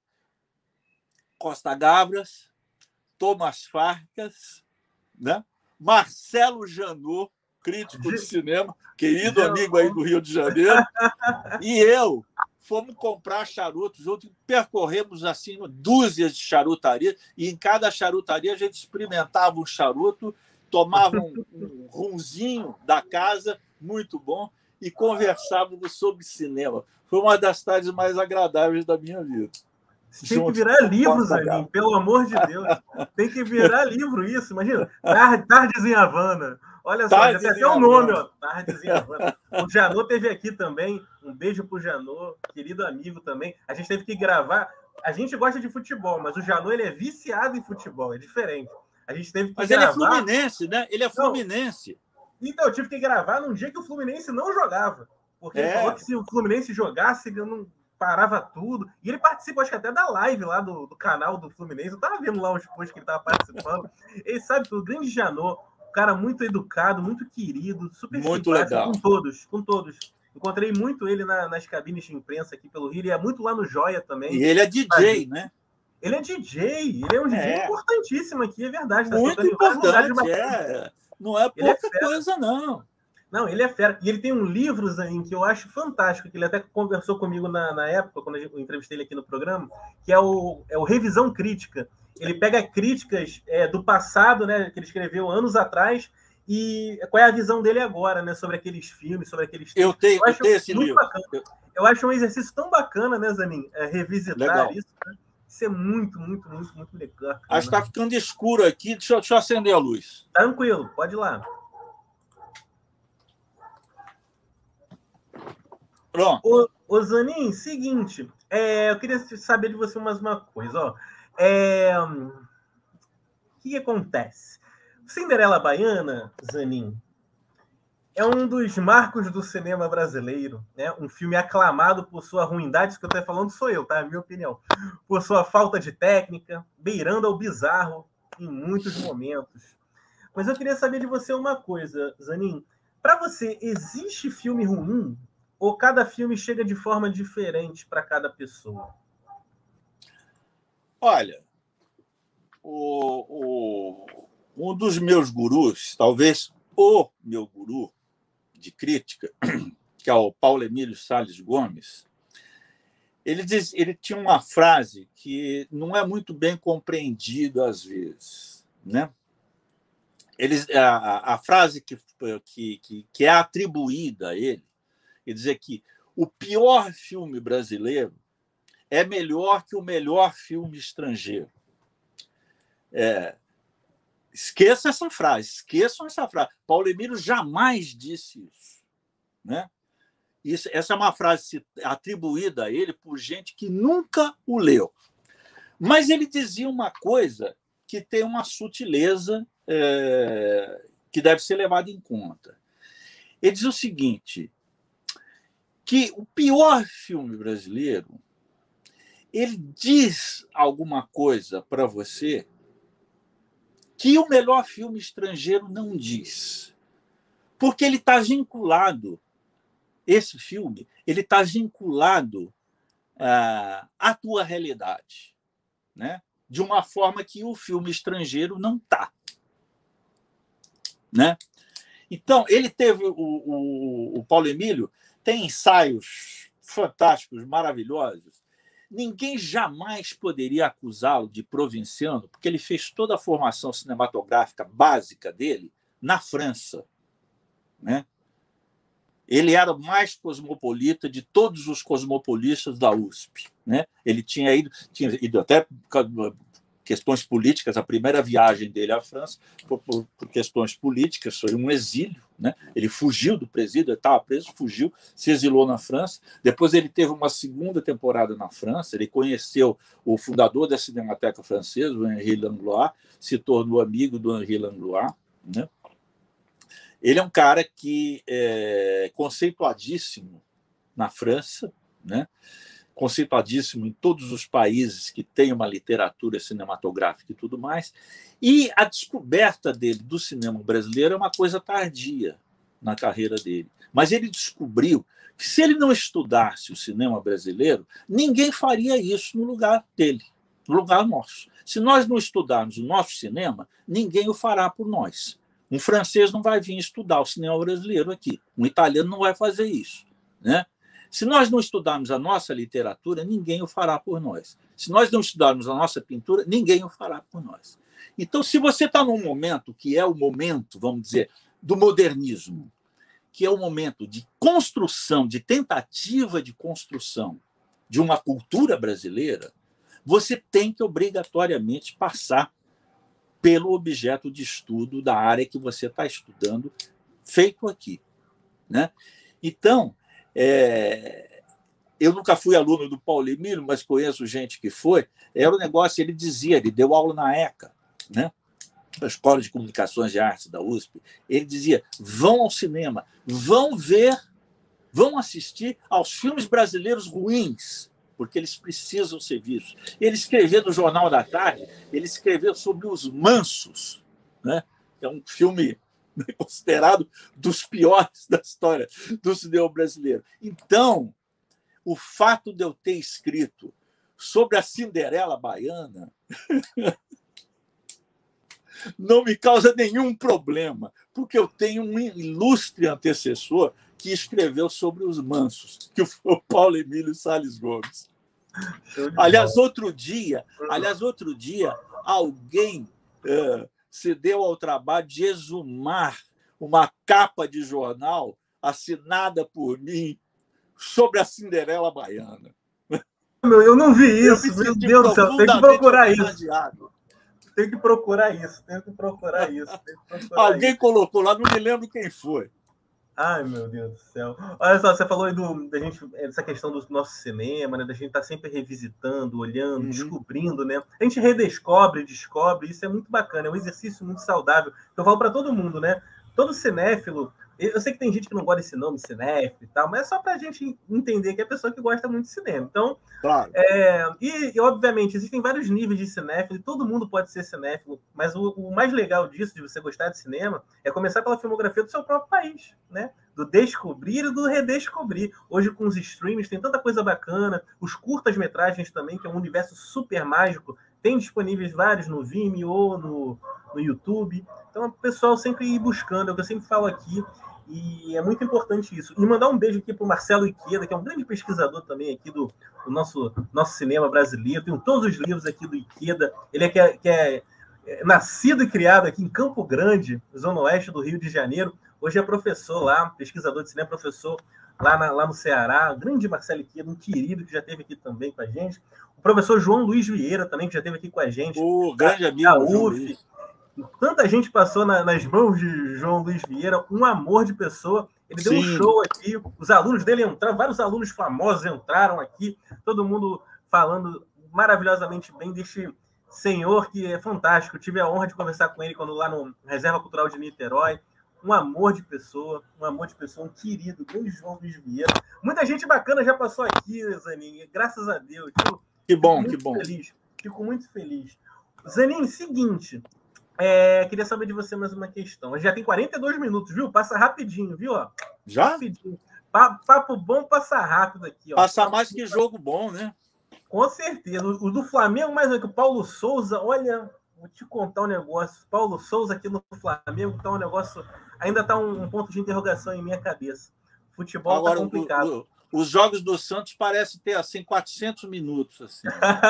Costa Gavras, Thomas Farkas, né? Marcelo Janot, crítico de cinema, querido amigo aí do Rio de Janeiro, e eu fomos comprar charuto junto, percorremos assim dúzias de charutarias, e em cada charutaria a gente experimentava um charuto, tomava um, um rumzinho da casa, muito bom, e conversávamos sobre cinema. Foi uma das tardes mais agradáveis da minha vida. Tem que virar livro, Zanin, pelo amor de Deus. Tem que virar livro isso, imagina. Tardes em Havana. Olha só, já tem até o nome, ó. Tardes em Havana. O Janot teve aqui também. Um beijo pro Janot, querido amigo também. A gente teve que gravar. A gente gosta de futebol, mas o Janot ele é viciado em futebol, é diferente. A gente teve que mas gravar... ele é fluminense, né? Ele é fluminense. Não. Então, eu tive que gravar num dia que o Fluminense não jogava. Porque é. ele falou que se o Fluminense jogasse, ele não parava tudo. E ele participa, acho que até da live lá do, do canal do Fluminense. Eu tava vendo lá os posts que ele tava participando. Ele sabe tudo. Grande Janot, um cara muito educado, muito querido, super muito simpático legal. com todos, com todos. Encontrei muito ele na, nas cabines de imprensa aqui pelo Rio, e é muito lá no Joia também. E ele é D J, né? Ele é D J, ele é um D J é. importantíssimo aqui, é verdade. Tá muito importante, é. Não é pouca é coisa, não. Não, ele é fera. E ele tem um livro, Zanin, que eu acho fantástico, que ele até conversou comigo na, na época, quando eu entrevistei ele aqui no programa, que é o, é o Revisão Crítica. Ele pega críticas é, do passado, né, que ele escreveu anos atrás, e qual é a visão dele agora, né, sobre aqueles filmes, sobre aqueles... Eu tenho, eu eu tenho esse livro. Bacana. Eu acho um exercício tão bacana, né, Zanin, é, revisitar legal. Isso, né? Isso é muito, muito, muito, muito legal. Cara, acho que está ficando escuro aqui. Deixa eu, deixa eu acender a luz. Tranquilo, pode ir lá. Pronto. Ô, ô Zanin, seguinte, é, eu queria saber de você mais uma coisa. Ó. É, o que, que acontece? Cinderela Baiana, Zanin, é um dos marcos do cinema brasileiro, né? Um filme aclamado por sua ruindade, isso que eu estou falando sou eu, tá? É a minha opinião. Por sua falta de técnica, beirando ao bizarro em muitos momentos. Mas eu queria saber de você uma coisa, Zanin. Para você, existe filme ruim ou cada filme chega de forma diferente para cada pessoa? Olha, o, o, um dos meus gurus, talvez o meu guru de crítica, que é o Paulo Emílio Salles Gomes, ele, diz, ele tinha uma frase que não é muito bem compreendida às vezes, né? Ele, a, a frase que, que, que é atribuída a ele, ele dizer que o pior filme brasileiro é melhor que o melhor filme estrangeiro. É, esqueça essa frase, esqueçam essa frase. Paulo Emílio jamais disse isso, né? Isso, essa é uma frase atribuída a ele por gente que nunca o leu. Mas ele dizia uma coisa que tem uma sutileza é, que deve ser levada em conta. Ele diz o seguinte, que o pior filme brasileiro, ele diz alguma coisa para você que o melhor filme estrangeiro não diz. Porque ele está vinculado, esse filme, ele está vinculado ah, à tua realidade, né? De uma forma que o filme estrangeiro não está. Né? Então, ele teve, o, o, o Paulo Emílio tem ensaios fantásticos, maravilhosos. Ninguém jamais poderia acusá-lo de provinciano, porque ele fez toda a formação cinematográfica básica dele na França. Né? Ele era o mais cosmopolita de todos os cosmopolitas da U S P. Né? Ele tinha ido, tinha ido até por questões políticas, a primeira viagem dele à França, por, por, por questões políticas, foi um exílio. Né? Ele fugiu do presídio, ele estava preso, fugiu, se exilou na França. Depois ele teve uma segunda temporada na França, ele conheceu o fundador da Cinemateca Francesa, o Henri Langlois, se tornou amigo do Henri Langlois. Né? Ele é um cara que é conceituadíssimo na França, né? Conceituadíssimo em todos os países que têm uma literatura cinematográfica e tudo mais. E a descoberta dele do cinema brasileiro é uma coisa tardia na carreira dele. Mas ele descobriu que, se ele não estudasse o cinema brasileiro, ninguém faria isso no lugar dele, no lugar nosso. Se nós não estudarmos o nosso cinema, ninguém o fará por nós. Um francês não vai vir estudar o cinema brasileiro aqui. Um italiano não vai fazer isso. Né? Se nós não estudarmos a nossa literatura, ninguém o fará por nós. Se nós não estudarmos a nossa pintura, ninguém o fará por nós. Então, se você está num momento que é o momento, vamos dizer, do modernismo, que é o momento de construção, de tentativa de construção de uma cultura brasileira, você tem que obrigatoriamente passar pelo objeto de estudo da área que você está estudando, feito aqui. Né? Então, é, eu nunca fui aluno do Paulo Emílio, mas conheço gente que foi. Era um negócio, ele dizia, ele deu aula na ECA, né? A Escola de Comunicações e Artes da U S P. Ele dizia, vão ao cinema, vão ver, vão assistir aos filmes brasileiros ruins, porque eles precisam ser vistos. Ele escreveu no Jornal da Tarde, ele escreveu sobre Os Mansos, né? É um filme considerado dos piores da história do cinema brasileiro. Então, o fato de eu ter escrito sobre a Cinderela Baiana não me causa nenhum problema, porque eu tenho um ilustre antecessor que escreveu sobre os mansos, que foi o Paulo Emílio Salles Gomes. Aliás, outro dia, aliás, outro dia, alguém uh, se deu ao trabalho de exumar uma capa de jornal assinada por mim sobre a Cinderela Baiana. Meu, eu não vi isso, meu Deus do céu, tem que procurar isso. Tem que procurar isso, tem que procurar isso. Tem que procurar alguém isso. colocou lá, não me lembro quem foi. Ai, meu Deus do céu. Olha só, você falou aí do, da gente, dessa questão do nosso cinema, né? Da gente estar tá sempre revisitando, olhando, uhum. descobrindo, né? A gente redescobre, descobre, isso é muito bacana, é um exercício muito saudável. Eu falo para todo mundo, né? Todo cinéfilo, eu sei que tem gente que não gosta desse nome, cinéfilo e tal, mas é só para a gente entender que é a pessoa que gosta muito de cinema. Então, claro. é, e, e, obviamente, existem vários níveis de cinéfilo, e todo mundo pode ser cinéfilo, mas o, o mais legal disso, de você gostar de cinema, é começar pela filmografia do seu próprio país, né? Do descobrir e do redescobrir. Hoje, com os streams, tem tanta coisa bacana, os curtas-metragens também, que é um universo super mágico, tem disponíveis vários no Vimeo ou no, no YouTube. Então, o pessoal sempre ir buscando, é o que eu sempre falo aqui, e é muito importante isso. E mandar um beijo aqui para o Marcelo Iqueda, que é um grande pesquisador também aqui do, do nosso, nosso cinema brasileiro. Tenho todos os livros aqui do Iqueda. Ele é que, é que é nascido e criado aqui em Campo Grande, zona oeste do Rio de Janeiro. Hoje é professor lá, pesquisador de cinema, professor lá, na, lá no Ceará. O grande Marcelo Iqueda, um querido que já esteve aqui também com a gente. O professor João Luiz Vieira também, que já esteve aqui com a gente. O grande amigo da João U F. Luiz. Tanta gente passou na, nas mãos de João Luiz Vieira, um amor de pessoa. Ele deu Sim. um show aqui, os alunos dele entraram, vários alunos famosos entraram aqui, todo mundo falando maravilhosamente bem deste senhor que é fantástico. Eu tive a honra de conversar com ele quando lá no Reserva Cultural de Niterói. Um amor de pessoa, um amor de pessoa, um querido, grande João Luiz Vieira. Muita gente bacana já passou aqui, Zanin, graças a Deus. Fico, que bom, fico que bom. Feliz, fico muito feliz. Zanin, seguinte... É, queria saber de você mais uma questão. Já tem quarenta e dois minutos, viu? Passa rapidinho, viu? Já? Rapidinho. Papo bom passa rápido aqui. Ó. Passa mais que jogo bom, né? Com certeza. O do Flamengo, mais aqui, o Paulo Souza, olha, vou te contar um negócio. Paulo Souza aqui no Flamengo tá um negócio, ainda tá um, um ponto de interrogação em minha cabeça. Futebol Agora, tá complicado. O, o, os jogos do Santos parecem ter assim quatrocentos minutos assim.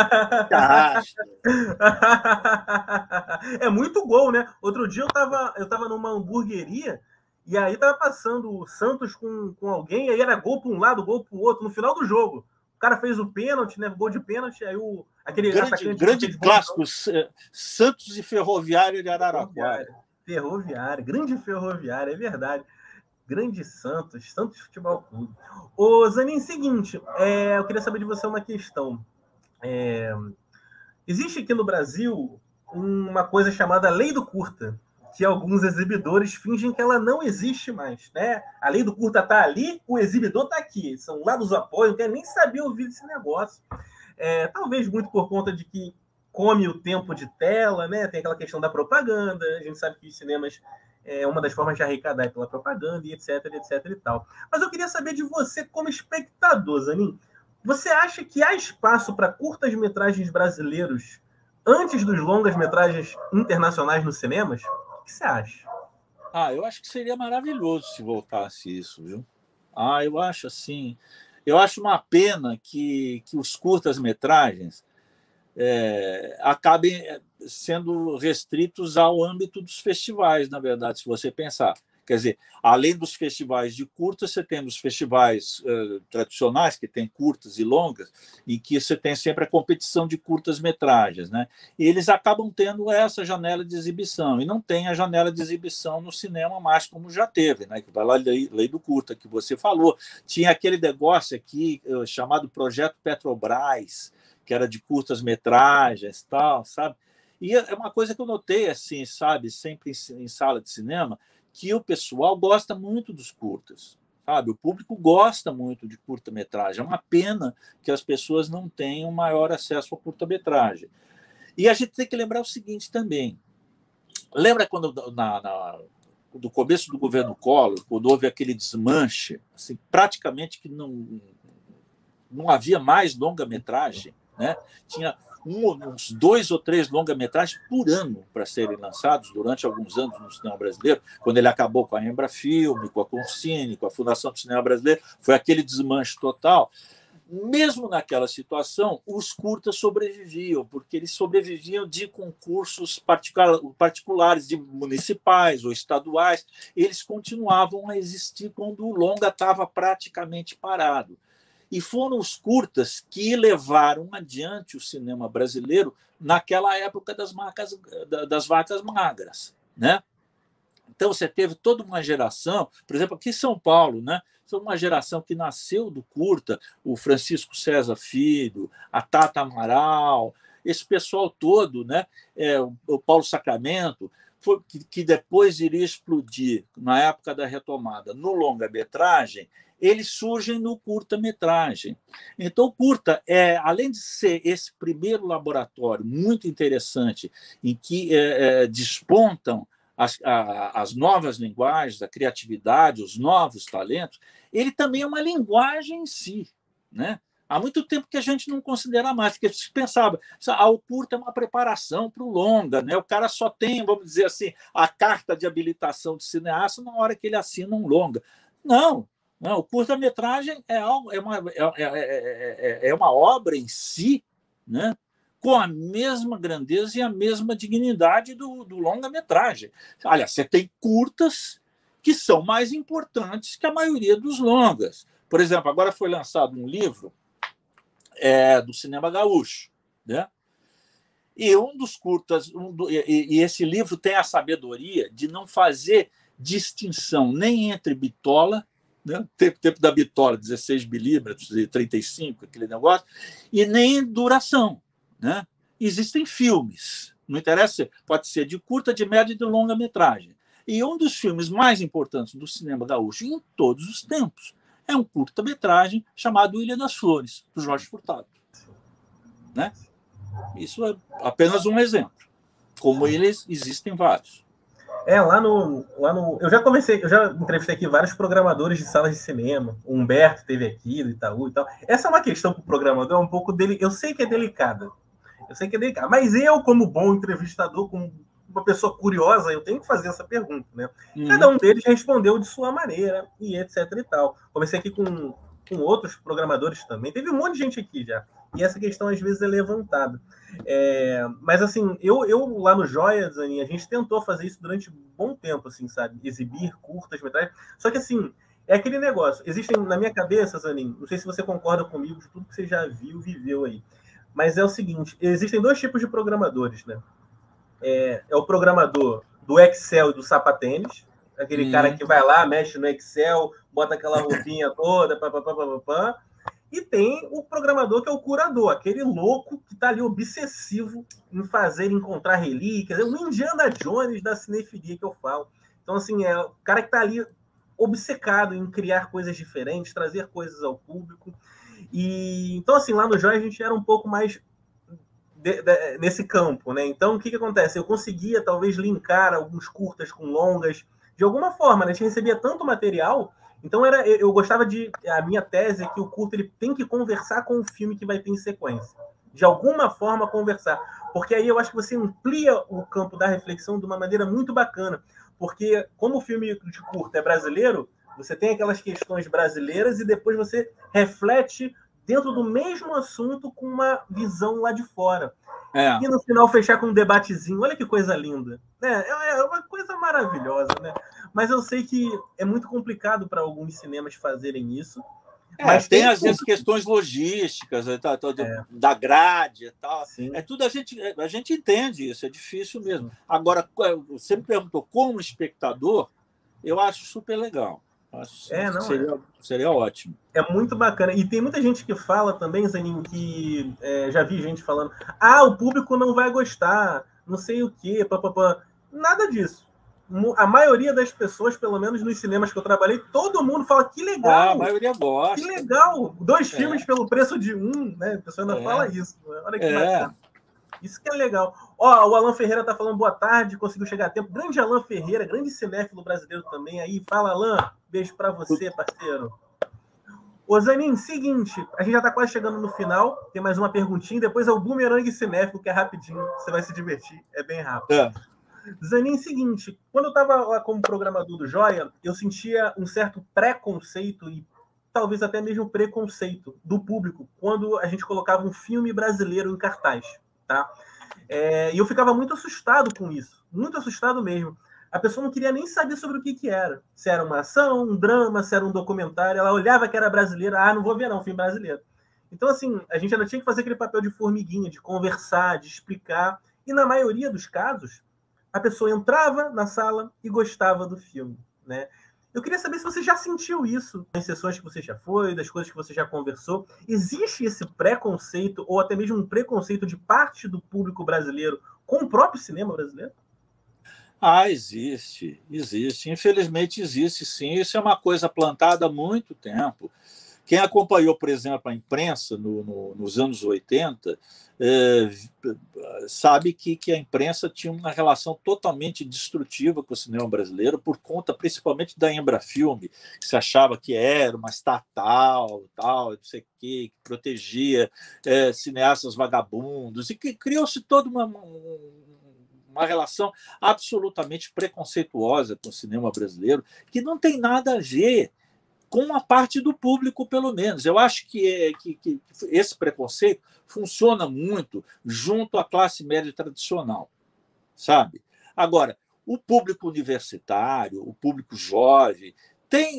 É muito gol, né? Outro dia eu tava, eu tava numa hamburgueria e aí tava passando o Santos com, com alguém, aí era gol para um lado, gol para o outro, no final do jogo. O cara fez o pênalti, né? Gol de pênalti, aí o aquele grande, grande clássico, Santos e Ferroviário de Araraquara. Ferroviário, grande Ferroviário, é verdade. Grande Santos, Santos Futebol Clube. Ô, Zanin, seguinte, é, eu queria saber de você uma questão. É, existe aqui no Brasil uma coisa chamada Lei do Curta, que alguns exibidores fingem que ela não existe mais, né? A Lei do Curta está ali, o exibidor está aqui. São lá dos apoios, não quer nem saber ouvir desse negócio. É, talvez muito por conta de que come o tempo de tela, né? Tem aquela questão da propaganda, a gente sabe que os cinemas é uma das formas de arrecadar pela propaganda, e etc, etc e tal. Mas eu queria saber de você como espectador, Zanin. Você acha que há espaço para curtas-metragens brasileiros antes dos longas-metragens internacionais nos cinemas? O que você acha? Ah, eu acho que seria maravilhoso se voltasse isso, viu? Ah, eu acho assim... Eu acho uma pena que, que os curtas-metragens é, acabem sendo restritos ao âmbito dos festivais, na verdade, se você pensar. Quer dizer, além dos festivais de curtas, você tem os festivais uh, tradicionais, que tem curtas e longas, em que você tem sempre a competição de curtas-metragens, né? E eles acabam tendo essa janela de exibição, e não tem a janela de exibição no cinema mais como já teve, né? Que vai lá a lei, lei do curta, que você falou. Tinha aquele negócio aqui uh, chamado Projeto Petrobras, que era de curtas-metragens e tal, sabe? E é uma coisa que eu notei, assim, sabe, sempre em, em sala de cinema, que o pessoal gosta muito dos curtas, sabe? O público gosta muito de curta-metragem. É uma pena que as pessoas não tenham maior acesso à curta-metragem. E a gente tem que lembrar o seguinte também. Lembra quando na, na, do começo do governo Collor, quando houve aquele desmanche, assim, praticamente que não, não havia mais longa-metragem, né? Tinha um, uns dois ou três longa-metragens por ano para serem lançados durante alguns anos no cinema brasileiro, quando ele acabou com a Embra Filme, com a Concine, com a Fundação do Cinema Brasileiro, foi aquele desmanche total. Mesmo naquela situação, os curtas sobreviviam, porque eles sobreviviam de concursos particulares, de municipais ou estaduais. Eles continuavam a existir quando o longa estava praticamente parado. E foram os curtas que levaram adiante o cinema brasileiro naquela época das, marcas, das vacas magras, né? Então, você teve toda uma geração, por exemplo, aqui em São Paulo, né? Foi uma geração que nasceu do curta, o Francisco César Filho, a Tata Amaral, esse pessoal todo, né? É, o Paulo Sacramento, foi, que, que depois iria explodir, na época da retomada, no longa-metragem, eles surgem no curta-metragem. Então, o curta, é, além de ser esse primeiro laboratório muito interessante, em que é, é, despontam As, a, as novas linguagens, a criatividade, os novos talentos, ele também é uma linguagem em si, né? Há muito tempo que a gente não considera mais, porque se pensava, ah, o curta é uma preparação para o longa, né? O cara só tem, vamos dizer assim, a carta de habilitação de cineasta na hora que ele assina um longa. Não, não, o curta-metragem é, algo, é, uma, é, é, é, é uma obra em si, né? Com a mesma grandeza e a mesma dignidade do, do longa-metragem. Olha, você tem curtas que são mais importantes que a maioria dos longas. Por exemplo, agora foi lançado um livro é, do cinema gaúcho, né? E um dos curtas, um do, e, e esse livro tem a sabedoria de não fazer distinção nem entre bitola, né? tempo, tempo da bitola, dezesseis milímetros e trinta e cinco, aquele negócio, e nem duração. Né? Existem filmes, não interessa, pode ser de curta, de média e de longa-metragem. E um dos filmes mais importantes do cinema gaúcho em todos os tempos é um curta-metragem chamado Ilha das Flores, do Jorge Furtado. Né? Isso é apenas um exemplo. Como eles, existem vários. É, lá no, lá no. Eu já conversei, eu já entrevistei aqui vários programadores de salas de cinema. O Humberto teve aqui, do Itaú e tal. Essa é uma questão para o programador, é um pouco dele. Eu sei que é delicada. Eu sei que é delicado. Mas eu, como bom entrevistador, como uma pessoa curiosa, eu tenho que fazer essa pergunta, né? Uhum. Cada um deles respondeu de sua maneira, e etc e tal. Comecei aqui com, com outros programadores também. Teve um monte de gente aqui já. E essa questão, às vezes, é levantada. É, mas, assim, eu, eu lá no Joia, Zanin, a gente tentou fazer isso durante um bom tempo, assim, sabe? Exibir curtas, metragens. Só que, assim, é aquele negócio. Existem, na minha cabeça, Zanin, não sei se você concorda comigo de tudo que você já viu, viveu aí. Mas é o seguinte, existem dois tipos de programadores, né? É, é o programador do Excel e do sapatênis, aquele hum. cara que vai lá, mexe no Excel, bota aquela roupinha toda, pá, pá, pá, pá, pá. E tem o programador que é o curador, aquele louco que está ali obsessivo em fazer, encontrar relíquias, é o Indiana Jones da cinefilia que eu falo. Então, assim, é o cara que está ali obcecado em criar coisas diferentes, trazer coisas ao público. E então, assim, lá no Joia a gente era um pouco mais de, de, nesse campo, né? Então, o que que acontece? Eu conseguia, talvez, linkar alguns curtas com longas, de alguma forma, né? A gente recebia tanto material, então era, eu gostava de... A minha tese é que o curta ele tem que conversar com o filme que vai ter em sequência. De alguma forma, conversar. Porque aí eu acho que você amplia o campo da reflexão de uma maneira muito bacana. Porque, como o filme de curta é brasileiro, você tem aquelas questões brasileiras e depois você reflete dentro do mesmo assunto com uma visão lá de fora. É. E no final fechar com um debatezinho. Olha que coisa linda. É, é uma coisa maravilhosa, né? Mas eu sei que é muito complicado para alguns cinemas fazerem isso. É, mas tem, tem às vezes questões logísticas, tá, tá, é. da grade e tal. Sim. É tudo a gente, a gente entende isso, é difícil mesmo. Agora, você me perguntou como espectador, eu acho super legal. Acho é, não, seria, é. seria ótimo. É muito bacana. E tem muita gente que fala também, Zanin, que é, já vi gente falando, ah, o público não vai gostar, não sei o quê, papapá. Nada disso. A maioria das pessoas, pelo menos nos cinemas que eu trabalhei, todo mundo fala que legal. Ah, a maioria gosta. Que legal. Dois é. filmes pelo preço de um, né? A pessoa ainda é. fala isso. Olha que é. bacana. Isso que é legal. Ó, o Alan Ferreira tá falando boa tarde, conseguiu chegar a tempo. Grande Alan Ferreira, grande cinéfilo brasileiro também. Aí, fala, Alan. Beijo para você, parceiro. Ô, Zanin, seguinte, a gente já tá quase chegando no final. Tem mais uma perguntinha. Depois é o Boomerang Cinéfilo, que é rapidinho. Você vai se divertir. É bem rápido. É. Zanin, seguinte, quando eu tava lá como programador do Joia, eu sentia um certo preconceito e talvez até mesmo preconceito do público quando a gente colocava um filme brasileiro em cartaz, tá? É, e eu ficava muito assustado com isso, muito assustado mesmo. A pessoa não queria nem saber sobre o que, que era. Se era uma ação, um drama, se era um documentário. Ela olhava que era brasileira. Ah, não vou ver não, filme brasileiro. Então, assim, a gente ainda tinha que fazer aquele papel de formiguinha, de conversar, de explicar. E na maioria dos casos, a pessoa entrava na sala e gostava do filme, né? Eu queria saber se você já sentiu isso nas sessões que você já foi, das coisas que você já conversou. Existe esse preconceito, ou até mesmo um preconceito de parte do público brasileiro com o próprio cinema brasileiro? Ah, existe, existe. Infelizmente existe, sim. Isso é uma coisa plantada há muito tempo. Quem acompanhou, por exemplo, a imprensa no, no, nos anos oitenta, é, sabe que, que a imprensa tinha uma relação totalmente destrutiva com o cinema brasileiro, por conta principalmente da Embrafilme, que se achava que era uma estatal, tal, não sei o quê, que protegia é, cineastas vagabundos, e que criou-se toda uma, uma relação absolutamente preconceituosa com o cinema brasileiro, que não tem nada a ver com uma parte do público, pelo menos. Eu acho que, é, que, que esse preconceito funciona muito junto à classe média tradicional, sabe? Agora, o público universitário, o público jovem, tem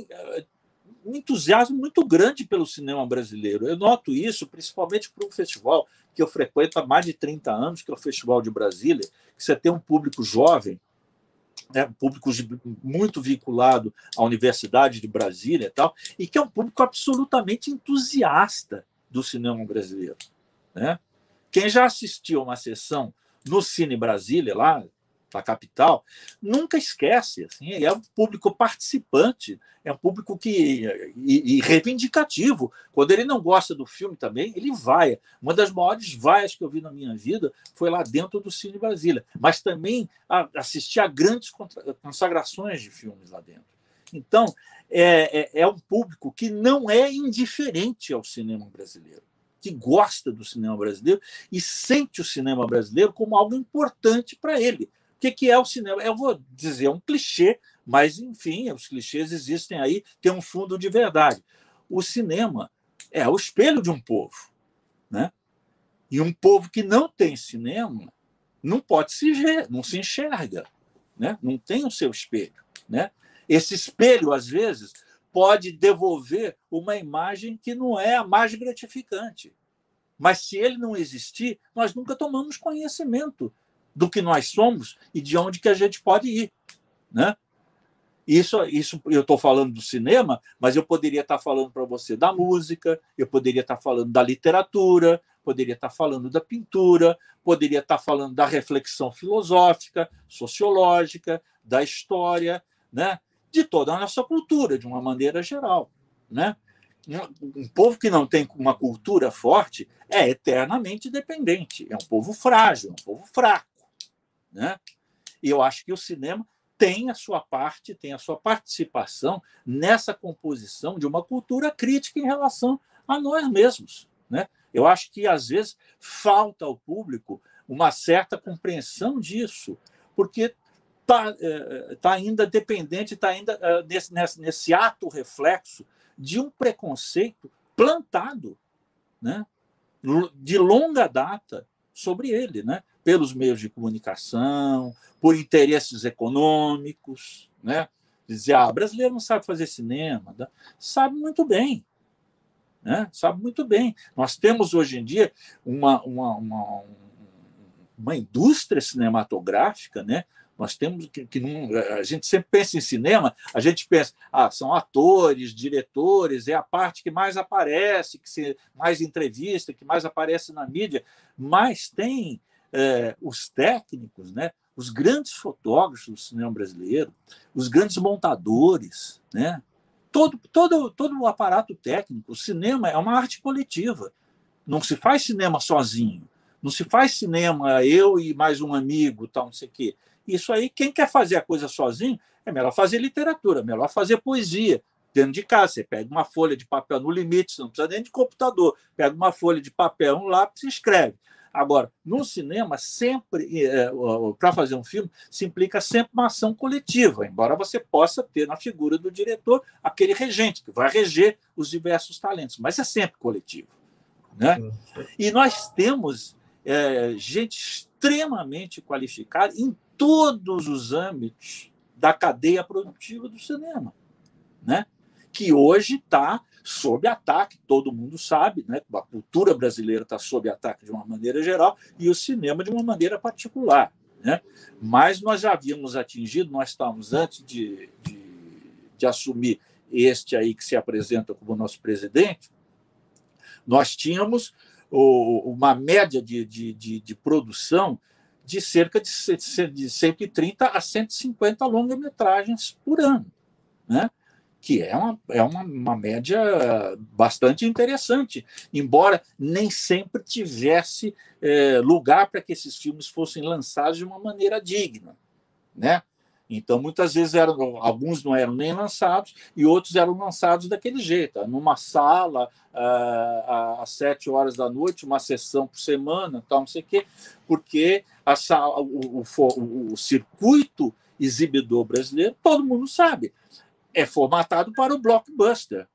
um entusiasmo muito grande pelo cinema brasileiro. Eu noto isso principalmente para um festival que eu frequento há mais de trinta anos, que é o Festival de Brasília, que você tem um público jovem, né, um público muito vinculado à Universidade de Brasília e tal, e que é um público absolutamente entusiasta do cinema brasileiro, né? Quem já assistiu a uma sessão no Cine Brasília, lá na capital, nunca esquece. Assim, é um público participante, é um público que e, e reivindicativo. Quando ele não gosta do filme também, ele vai. Uma das maiores vaias que eu vi na minha vida foi lá dentro do Cine Brasília, mas também a, assisti a grandes consagrações de filmes lá dentro. Então, é, é, é um público que não é indiferente ao cinema brasileiro, que gosta do cinema brasileiro e sente o cinema brasileiro como algo importante para ele. O que, que é o cinema? Eu vou dizer, é um clichê, mas, enfim, os clichês existem aí, tem um fundo de verdade. O cinema é o espelho de um povo, né? E um povo que não tem cinema não pode se ver, não se enxerga, né? Não tem o seu espelho, né? Esse espelho, às vezes, pode devolver uma imagem que não é a mais gratificante. Mas, se ele não existir, nós nunca tomamos conhecimento do que nós somos e de onde que a gente pode ir, né? Isso, isso eu estou falando do cinema, mas eu poderia estar falando para você da música, eu poderia estar falando da literatura, poderia estar falando da pintura, poderia estar falando da reflexão filosófica, sociológica, da história, né? De toda a nossa cultura, de uma maneira geral, né? Um povo que não tem uma cultura forte é eternamente dependente, é um povo frágil, é um povo fraco, né? E eu acho que o cinema tem a sua parte, tem a sua participação nessa composição de uma cultura crítica em relação a nós mesmos, né? Eu acho que, às vezes, falta ao público uma certa compreensão disso, porque está tá ainda dependente, está ainda nesse, nesse, nesse ato reflexo de um preconceito plantado, né, de longa data sobre ele, né, pelos meios de comunicação, por interesses econômicos, né? Dizer, ah, brasileiro não sabe fazer cinema, né? Sabe muito bem, né? Sabe muito bem. Nós temos hoje em dia uma, uma, uma, uma indústria cinematográfica, né? Nós temos que, que não, a gente sempre pensa em cinema, a gente pensa, ah, são atores, diretores, é a parte que mais aparece, que se mais entrevista, que mais aparece na mídia, mas tem é, os técnicos, né? Os grandes fotógrafos do cinema brasileiro, os grandes montadores, né? Todo, todo, todo o aparato técnico. O cinema é uma arte coletiva. Não se faz cinema sozinho. Não se faz cinema, eu e mais um amigo, tal, não sei o quê. Isso aí, quem quer fazer a coisa sozinho, é melhor fazer literatura, melhor fazer poesia. Dentro de casa, você pega uma folha de papel, no limite, você não precisa nem de computador, pega uma folha de papel, um lápis e escreve. Agora, no cinema, sempre, é, para fazer um filme, se implica sempre uma ação coletiva, embora você possa ter na figura do diretor aquele regente, que vai reger os diversos talentos, mas é sempre coletivo. Né? E nós temos é, gente extremamente qualificada em todos os âmbitos da cadeia produtiva do cinema, né? Que hoje está sob ataque, todo mundo sabe, né? A cultura brasileira está sob ataque de uma maneira geral e o cinema de uma maneira particular. Né? Mas nós já havíamos atingido, nós estávamos antes de, de, de assumir este aí que se apresenta como nosso presidente, nós tínhamos o, uma média de, de, de, de produção de cerca de cento e trinta a cento e cinquenta longa-metragens por ano, né? Que é, uma, é uma, uma média bastante interessante, embora nem sempre tivesse é, lugar para que esses filmes fossem lançados de uma maneira digna. Né? Então, muitas vezes, eram, alguns não eram nem lançados e outros eram lançados daquele jeito, numa sala, às sete horas da noite, uma sessão por semana, tal, não sei o quê, porque a, o, o, o circuito exibidor brasileiro, todo mundo sabe, é formatado para o blockbuster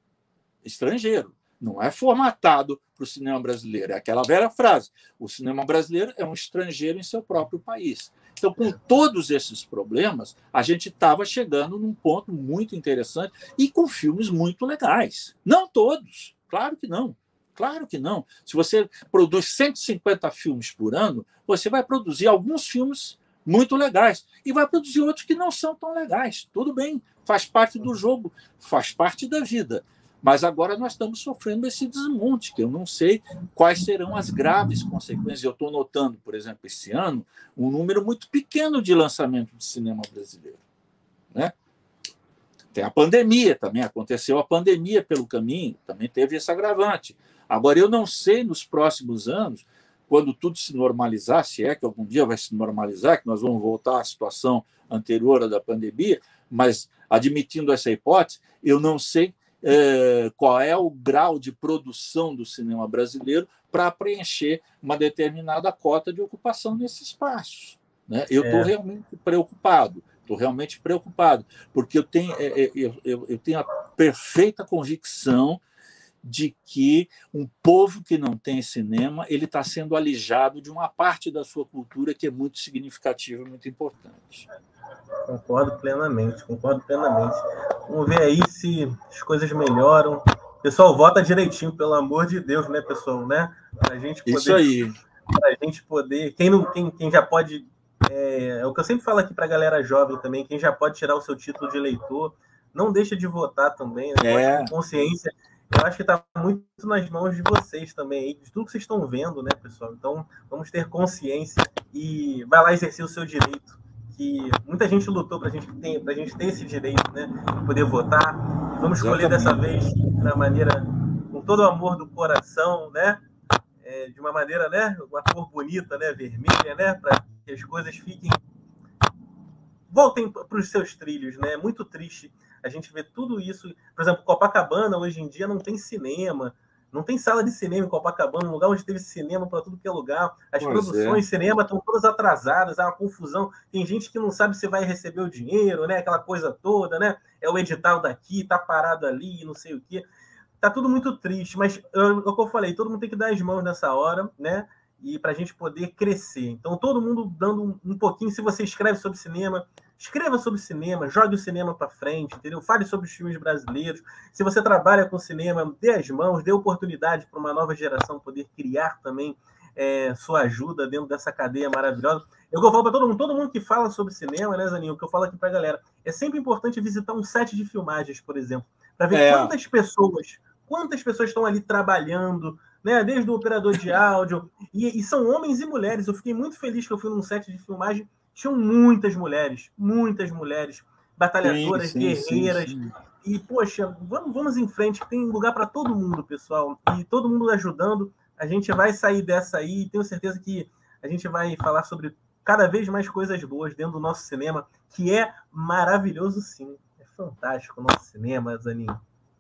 estrangeiro. Não é formatado para o cinema brasileiro. É aquela velha frase: o cinema brasileiro é um estrangeiro em seu próprio país. Então, com todos esses problemas, a gente estava chegando num ponto muito interessante e com filmes muito legais. Não todos, claro que não. Claro que não. Se você produz cento e cinquenta filmes por ano, você vai produzir alguns filmes muito legais e vai produzir outros que não são tão legais. Tudo bem, faz parte do jogo, faz parte da vida. Mas agora nós estamos sofrendo esse desmonte, que eu não sei quais serão as graves consequências. Eu estou notando, por exemplo, esse ano, um número muito pequeno de lançamento de cinema brasileiro. Né? Tem a pandemia também, aconteceu a pandemia pelo caminho, também teve esse agravante. Agora, eu não sei nos próximos anos, quando tudo se normalizar, se é que algum dia vai se normalizar, que nós vamos voltar à situação anterior à da pandemia, mas admitindo essa hipótese, eu não sei é, qual é o grau de produção do cinema brasileiro para preencher uma determinada cota de ocupação nesses espaços. Né? Eu estou é. realmente preocupado, estou realmente preocupado, porque eu tenho, eu, eu, eu tenho a perfeita convicção de que um povo que não tem cinema ele está sendo alijado de uma parte da sua cultura que é muito significativa, muito importante. Concordo plenamente, concordo plenamente. Vamos ver aí se as coisas melhoram. Pessoal, vota direitinho, pelo amor de Deus, né, pessoal, né? Para a gente poder. Isso aí. Para a gente poder. Quem não, quem, quem já pode. É, é o que eu sempre falo aqui para a galera jovem também. Quem já pode tirar o seu título de eleitor, não deixa de votar também. Né? É. Com consciência. Eu acho que está muito nas mãos de vocês também, de tudo que vocês estão vendo, né, pessoal? Então, vamos ter consciência e vai lá exercer o seu direito, que muita gente lutou para gente ter, a gente ter esse direito, né, de poder votar. E vamos escolher dessa vez da maneira, com todo o amor do coração, né, é, de uma maneira, né, uma cor bonita, né, vermelha, né, para que as coisas fiquem, voltem para os seus trilhos, né? É muito triste a gente vê tudo isso. Por exemplo, Copacabana, hoje em dia, não tem cinema. Não tem sala de cinema em Copacabana, um lugar onde teve cinema para tudo que é lugar. As pois produções é. de cinema estão todas atrasadas, há uma confusão. Tem gente que não sabe se vai receber o dinheiro, né? Aquela coisa toda, né? É o edital daqui, tá parado ali, não sei o quê. Tá tudo muito triste, mas é o que eu falei, todo mundo tem que dar as mãos nessa hora, né? E para a gente poder crescer. Então, todo mundo dando um, um pouquinho. Se você escreve sobre cinema, escreva sobre cinema, jogue o cinema para frente, entendeu? Fale sobre os filmes brasileiros. Se você trabalha com cinema, dê as mãos, dê oportunidade para uma nova geração poder criar também é, sua ajuda dentro dessa cadeia maravilhosa. Eu vou falar para todo mundo, todo mundo que fala sobre cinema, né, Zaninho? O que eu falo aqui para a galera, é sempre importante visitar um set de filmagens, por exemplo, para ver é. quantas pessoas, quantas pessoas estão ali trabalhando, né, desde o operador de áudio, e, e são homens e mulheres. Eu fiquei muito feliz que eu fui num set de filmagem, tinham muitas mulheres, muitas mulheres, batalhadoras, sim, sim, guerreiras, sim, sim. E, poxa, vamos, vamos em frente, tem lugar para todo mundo, pessoal, e todo mundo ajudando a gente vai sair dessa aí e tenho certeza que a gente vai falar sobre cada vez mais coisas boas dentro do nosso cinema, que é maravilhoso, sim. É fantástico o nosso cinema, Zanin.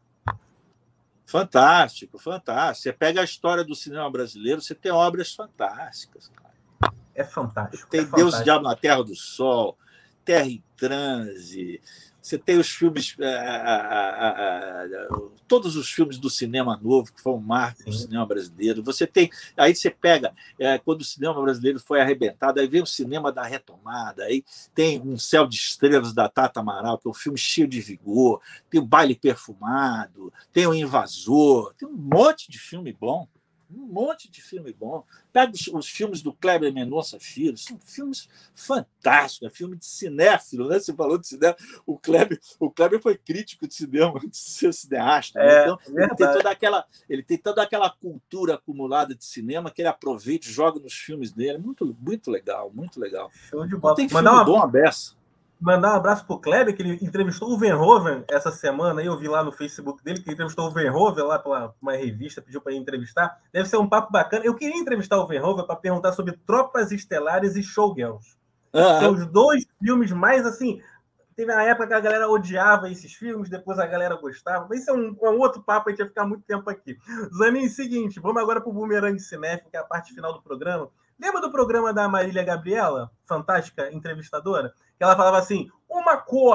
Fantástico, fantástico. Você pega a história do cinema brasileiro, você tem obras fantásticas, cara. É fantástico. Tem é Deus fantástico. e Diabo na Terra do Sol, Terra em Transe. Você tem os filmes, a, a, a, a, todos os filmes do cinema novo, que foram marcos do cinema brasileiro. Você tem, aí você pega, é, quando o cinema brasileiro foi arrebentado, aí vem o cinema da retomada, aí tem Um Céu de Estrelas, da Tata Amaral, que é um filme cheio de vigor, tem o Baile Perfumado, tem o Invasor, tem um monte de filme bom. Um monte de filme bom. Pega os, os filmes do Kleber Mendonça Filho, são filmes fantásticos, é filme de cinéfilo, né? Você falou de cinema. O Kleber, o Kleber foi crítico de cinema, de ser cineasta. Né? É, então, ele tem, toda aquela, ele tem toda aquela cultura acumulada de cinema que ele aproveita e joga nos filmes dele. Muito, muito legal, muito legal. Show de bola. Tem filme Mandar uma... bom a beça. Mandar um abraço pro Kleber, que ele entrevistou o Verhoeven essa semana. Eu vi lá no Facebook dele que ele entrevistou o Verhoeven lá pela uma revista, pediu para ele entrevistar. Deve ser um papo bacana. Eu queria entrevistar o Verhoeven para perguntar sobre Tropas Estelares e Showgirls. Ah, São os dois filmes mais assim. Teve uma época que a galera odiava esses filmes, depois a galera gostava. Mas isso é um, um outro papo, a gente vai ficar muito tempo aqui. Zanin, seguinte, vamos agora para o Boomerang Cinéfilo, que é a parte final do programa. Lembra do programa da Marília Gabriela, fantástica entrevistadora? Que ela falava assim, uma cor,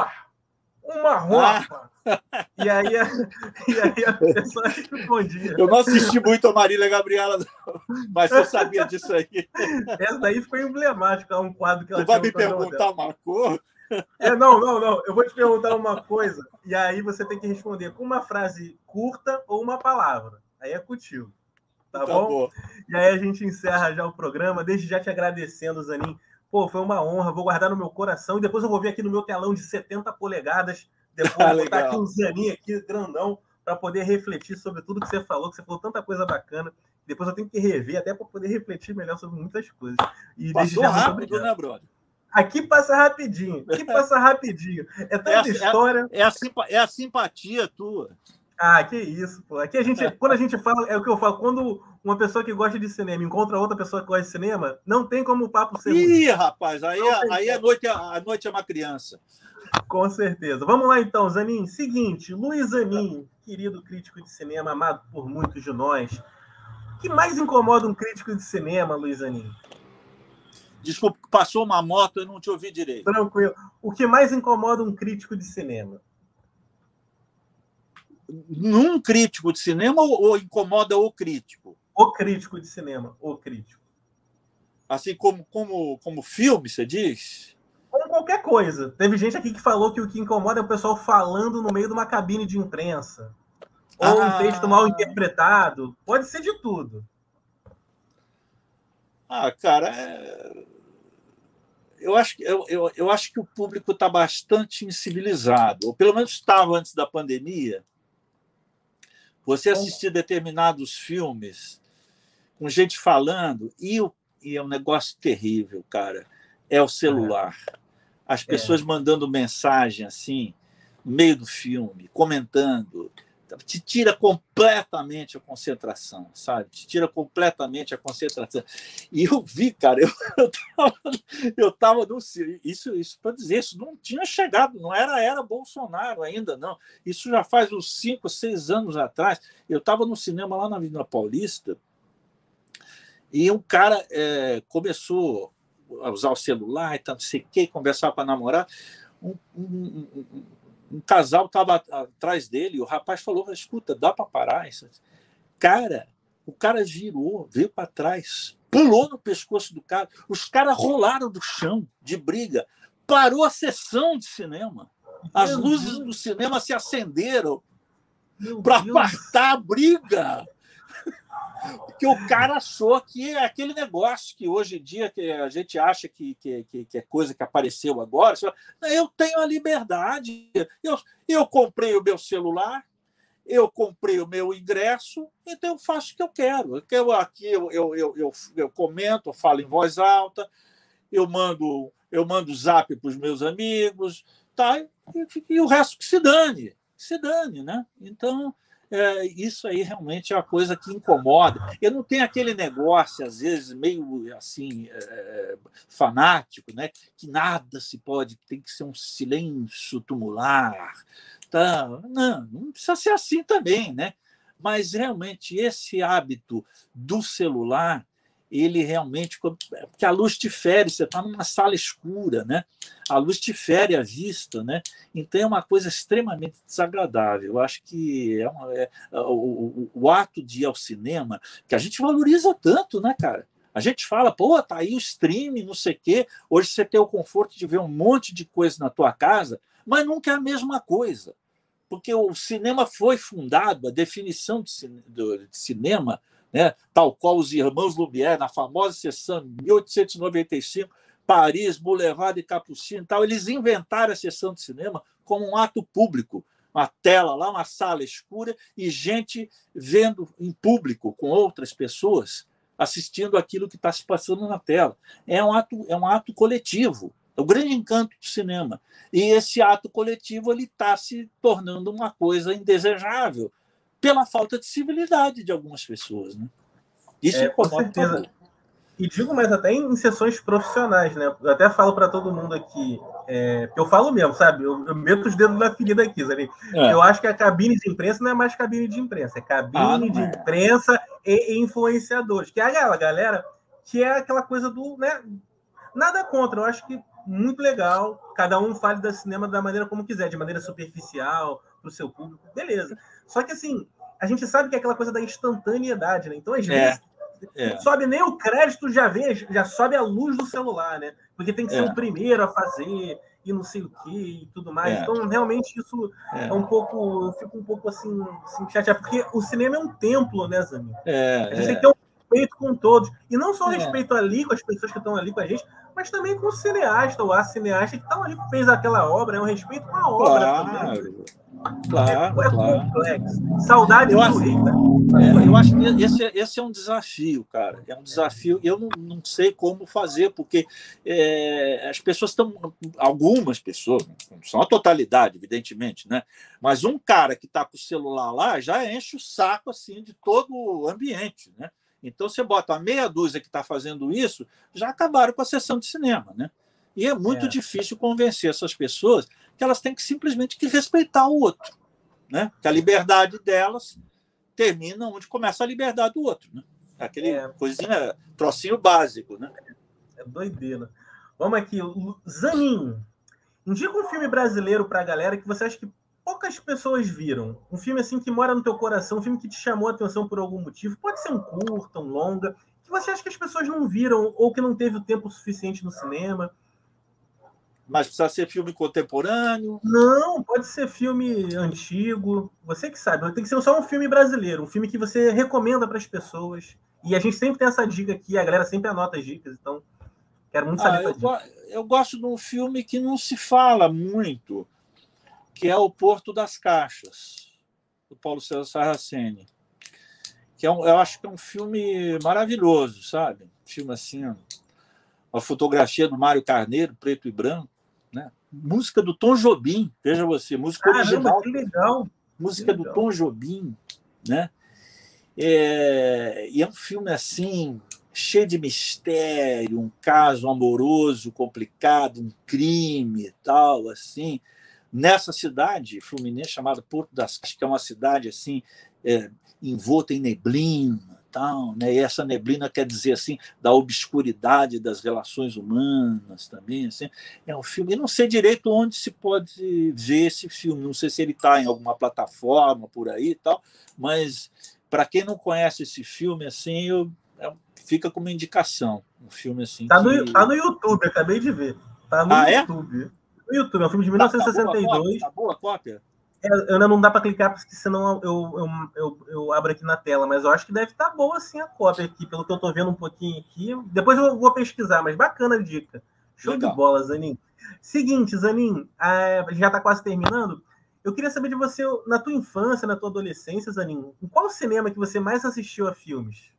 uma roupa. Ah. E, aí, e aí a pessoa respondia. Eu não assisti muito a Marília Gabriela, não, mas eu sabia disso aí. Essa daí ficou emblemática, é um quadro que ela Tu vai me perguntar uma cor? É, não, não, não. Eu vou te perguntar uma coisa, e aí você tem que responder com uma frase curta ou uma palavra. Aí é contigo. Tá, tá bom? bom? E aí a gente encerra já o programa, desde já te agradecendo, Zanin. Pô, foi uma honra, vou guardar no meu coração e depois eu vou ver aqui no meu telão de setenta polegadas, depois ah, vou botar aqui um Zanin aqui grandão para poder refletir sobre tudo que você falou, que você falou tanta coisa bacana. Depois eu tenho que rever até para poder refletir melhor sobre muitas coisas. E Passou já, rápido, né, brother? Aqui passa rapidinho, aqui passa rapidinho. É tanta é a, história. É a, é a simpatia tua. Ah, que isso, pô. Aqui a gente, quando a gente fala, é o que eu falo, quando uma pessoa que gosta de cinema encontra outra pessoa que gosta de cinema, não tem como o papo ser ruim. Ih, rapaz, aí, aí a, noite, a noite é uma criança. Com certeza. Vamos lá então, Zanin. Seguinte, Luiz Zanin, querido crítico de cinema, amado por muitos de nós. O que mais incomoda um crítico de cinema, Luiz Zanin? Desculpa, passou uma moto, eu não te ouvi direito. Tranquilo. O que mais incomoda um crítico de cinema? Num crítico de cinema ou, ou incomoda o crítico? O crítico de cinema, o crítico. Assim como, como, como filme, você diz? Como qualquer coisa. Teve gente aqui que falou que o que incomoda é o pessoal falando no meio de uma cabine de imprensa. Ou ah. um texto mal interpretado. Pode ser de tudo. Ah, cara, é... eu, acho, eu, eu, eu acho que o público está bastante incivilizado. Ou pelo menos estava antes da pandemia. Você assistir determinados filmes com gente falando, e, o, e é um negócio terrível, cara. É o celular. As pessoas é. mandando mensagem assim, no meio do filme, comentando. Te tira completamente a concentração, sabe? Te tira completamente a concentração. E eu vi, cara, eu, eu tava, eu tava no... Isso, isso para dizer, isso não tinha chegado, não era era Bolsonaro ainda, não. Isso já faz uns cinco, seis anos atrás. Eu estava no cinema lá na Avenida Paulista e um cara é, começou a usar o celular e tal, não sei o quê, conversar para namorar. Um, um, um, um casal estava atrás dele, e o rapaz falou, escuta, dá para parar isso? Cara, o cara virou, veio para trás, pulou no pescoço do cara, os caras rolaram do chão de briga, parou a sessão de cinema, as Meu luzes Deus. do cinema se acenderam para afastar a briga. Porque o cara achou que é aquele negócio que hoje em dia que a gente acha que, que, que é coisa que apareceu agora. Eu tenho a liberdade. Eu, eu comprei o meu celular, eu comprei o meu ingresso, então eu faço o que eu quero. Eu, aqui eu, eu, eu, eu, eu comento, eu falo em voz alta, eu mando, eu mando zap para os meus amigos, tá? E, e o resto que se dane. Se dane, né? Então... É, isso aí realmente é uma coisa que incomoda. Eu não tenho aquele negócio, às vezes, meio assim, é, fanático, né? Que nada se pode, tem que ser um silêncio tumular. Tá? Não, não precisa ser assim também, né? Mas realmente esse hábito do celular, ele realmente, porque a luz te fere, você está numa sala escura, né? A luz te fere a vista, né? Então é uma coisa extremamente desagradável. Eu acho que é, uma, é o, o, o ato de ir ao cinema, que a gente valoriza tanto, né, cara? A gente fala, pô, tá aí o streaming, não sei o quê. Hoje você tem o conforto de ver um monte de coisa na tua casa, mas nunca é a mesma coisa. Porque o cinema foi fundado, a definição de cinema, né, tal qual os irmãos Lumière, na famosa sessão de mil oitocentos e noventa e cinco, Paris, Boulevard e Capucine, tal, eles inventaram a sessão de cinema como um ato público, uma tela lá, uma sala escura e gente vendo em público com outras pessoas assistindo aquilo que está se passando na tela. É um ato, é um ato coletivo. É o grande encanto do cinema. E esse ato coletivo ele está se tornando uma coisa indesejável pela falta de civilidade de algumas pessoas, né? Isso É, com incomoda certeza. muito. E digo mais até em sessões profissionais, né? Eu até falo para todo mundo aqui, é, eu falo mesmo, sabe? Eu, eu meto os dedos na ferida aqui, sabe? É. Eu acho que a cabine de imprensa não é mais cabine de imprensa, é cabine Ah, de é. imprensa e, e influenciadores, que é aquela galera que é aquela coisa do, né? Nada contra, eu acho que muito legal, cada um fale da cinema da maneira como quiser, de maneira superficial, para o seu público, beleza. Só que assim, a gente sabe que é aquela coisa da instantaneidade, né? Então, às vezes, é. não sobe nem o crédito, já vê, já sobe a luz do celular, né? Porque tem que ser É. o primeiro a fazer e não sei o que e tudo mais. É. Então, realmente, isso é, é um pouco. Eu fico um pouco assim, assim chateado, porque o cinema é um templo, né, Zami? É, a gente é. tem que ter um respeito com todos. E não só o É. respeito ali, com as pessoas que estão ali com a gente, mas também com o cineasta ou a cineasta que estão ali, fez aquela obra, é um respeito com a obra Claro, também. claro, é, é claro. complexo. Saudade eu do acho, rei, né? é, eu acho que esse, esse é um desafio, cara. É um desafio. Eu não, não sei como fazer, porque é, as pessoas estão. Algumas pessoas, não são a totalidade, evidentemente, né? Mas um cara que está com o celular lá já enche o saco assim, de todo o ambiente, né? Então, você bota a meia dúzia que está fazendo isso, já acabaram com a sessão de cinema, né? E é muito É. difícil convencer essas pessoas que elas têm que simplesmente que respeitar o outro, né? Que a liberdade delas termina onde começa a liberdade do outro, né? Aquele É. coisinha, trocinho básico, né? É doideira. Vamos aqui, Zanin. Indica um filme brasileiro pra galera que você acha que poucas pessoas viram. Um filme assim que mora no teu coração, um filme que te chamou a atenção por algum motivo. Pode ser um curta, um longa, que você acha que as pessoas não viram ou que não teve o tempo suficiente no cinema. Mas precisa ser filme contemporâneo? Não, pode ser filme antigo. Você que sabe. Tem que ser só um filme brasileiro, um filme que você recomenda para as pessoas. E a gente sempre tem essa dica aqui, a galera sempre anota as dicas, então quero muito saber Ah, tua eu, dica. eu gosto de um filme que não se fala muito, que é O Porto das Caixas, do Paulo César Sarraceni. Que é um, eu acho que é um filme maravilhoso, sabe? Filme assim, a fotografia do Mário Carneiro, preto e branco, né? Música do Tom Jobim, veja você, música Caramba, original. que legal. Música que do legal. Tom Jobim, né? É, e é um filme assim cheio de mistério, um caso amoroso complicado, um crime e tal, assim. Nessa cidade fluminense chamada Porto das Caixas, que é uma cidade assim é, envolta em neblina, tal, né? E essa neblina quer dizer assim da obscuridade das relações humanas também, assim. É um filme. Eu não sei direito onde se pode ver esse filme. Não sei se ele está em alguma plataforma por aí, e tal. Mas para quem não conhece esse filme, assim, eu, é, fica como indicação. Um filme assim Tá que. no, tá no YouTube, acabei de ver. Tá no Ah, é? YouTube. No YouTube, é um filme de Tá, tá mil novecentos e boa sessenta a e cópia? dois. Tá boa a cópia? É, ainda não dá para clicar, porque senão eu, eu, eu, eu abro aqui na tela, mas eu acho que deve estar boa sim a cópia aqui, pelo que eu tô vendo um pouquinho aqui. Depois eu vou pesquisar, mas bacana a dica. Show Legal. De bola, Zanin. Seguinte, Zanin, a gente já está quase terminando. Eu queria saber de você, na tua infância, na tua adolescência, Zanin, em qual cinema que você mais assistiu a filmes?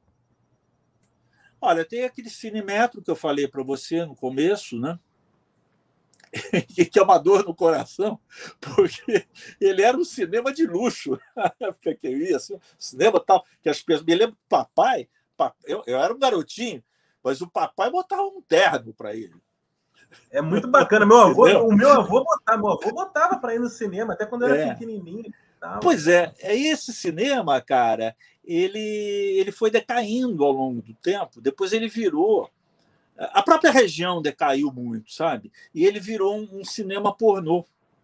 Olha, tem aquele Cinemetro que eu falei para você no começo, né? que é uma dor no coração, porque ele era um cinema de luxo. Que eu ia, assim, cinema tal, que as pessoas. Me lembro do papai, eu, eu era um garotinho, mas o papai botava um terno para ele. É muito bacana. Meu avô, o meu avô botava, meu avô botava para ir no cinema, até quando eu era é. pequenininho. Tal. Pois é, esse cinema, cara, ele, ele foi decaindo ao longo do tempo, depois ele virou. A própria região decaiu muito, sabe? E ele virou um, um cinema pornô.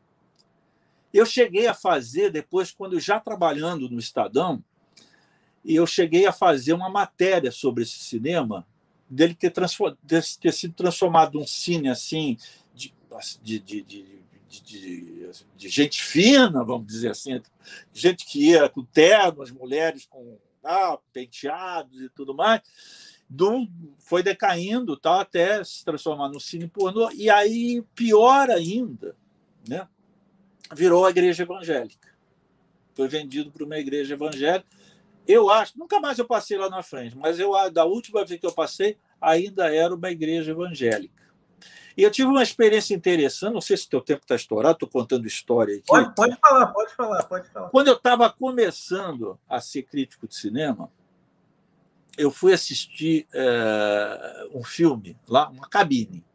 Eu cheguei a fazer, depois, quando já trabalhando no Estadão, eu cheguei a fazer uma matéria sobre esse cinema, dele ter, ter sido transformado num cine assim, de, de, de, de, de, de gente fina, vamos dizer assim, gente que ia com terno, as mulheres com ah, penteados e tudo mais. Do, foi decaindo tá, até se transformar no cine pornô, e aí, pior ainda, né, virou a igreja evangélica. Foi vendido para uma igreja evangélica. Eu acho, nunca mais eu passei lá na frente, mas eu, da última vez que eu passei, ainda era uma igreja evangélica. E eu tive uma experiência interessante, não sei se o teu tempo está estourado, estou contando história aqui. Pode, pode falar, pode falar, pode falar. Quando eu estava começando a ser crítico de cinema, eu fui assistir é, um filme lá, uma cabine.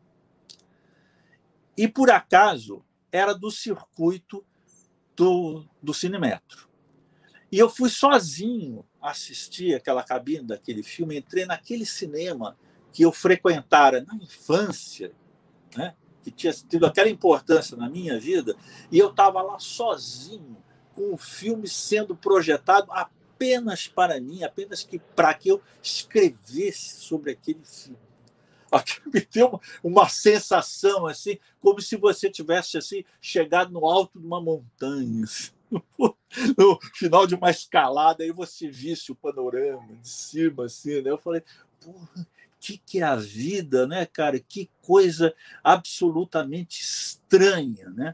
E, por acaso, era do circuito do, do Cinemetro. E eu fui sozinho assistir aquela cabine daquele filme, entrei naquele cinema que eu frequentara na infância, né, que tinha tido aquela importância na minha vida, e eu estava lá sozinho, com o filme sendo projetado a apenas para mim, apenas que, para que eu escrevesse sobre aquele filme. Aquilo me deu uma sensação assim, como se você tivesse assim, chegado no alto de uma montanha, assim, no final de uma escalada, aí você visse o panorama de cima, assim, né? Eu falei, porra, o que, que é a vida, né, cara? Que coisa absolutamente estranha, né?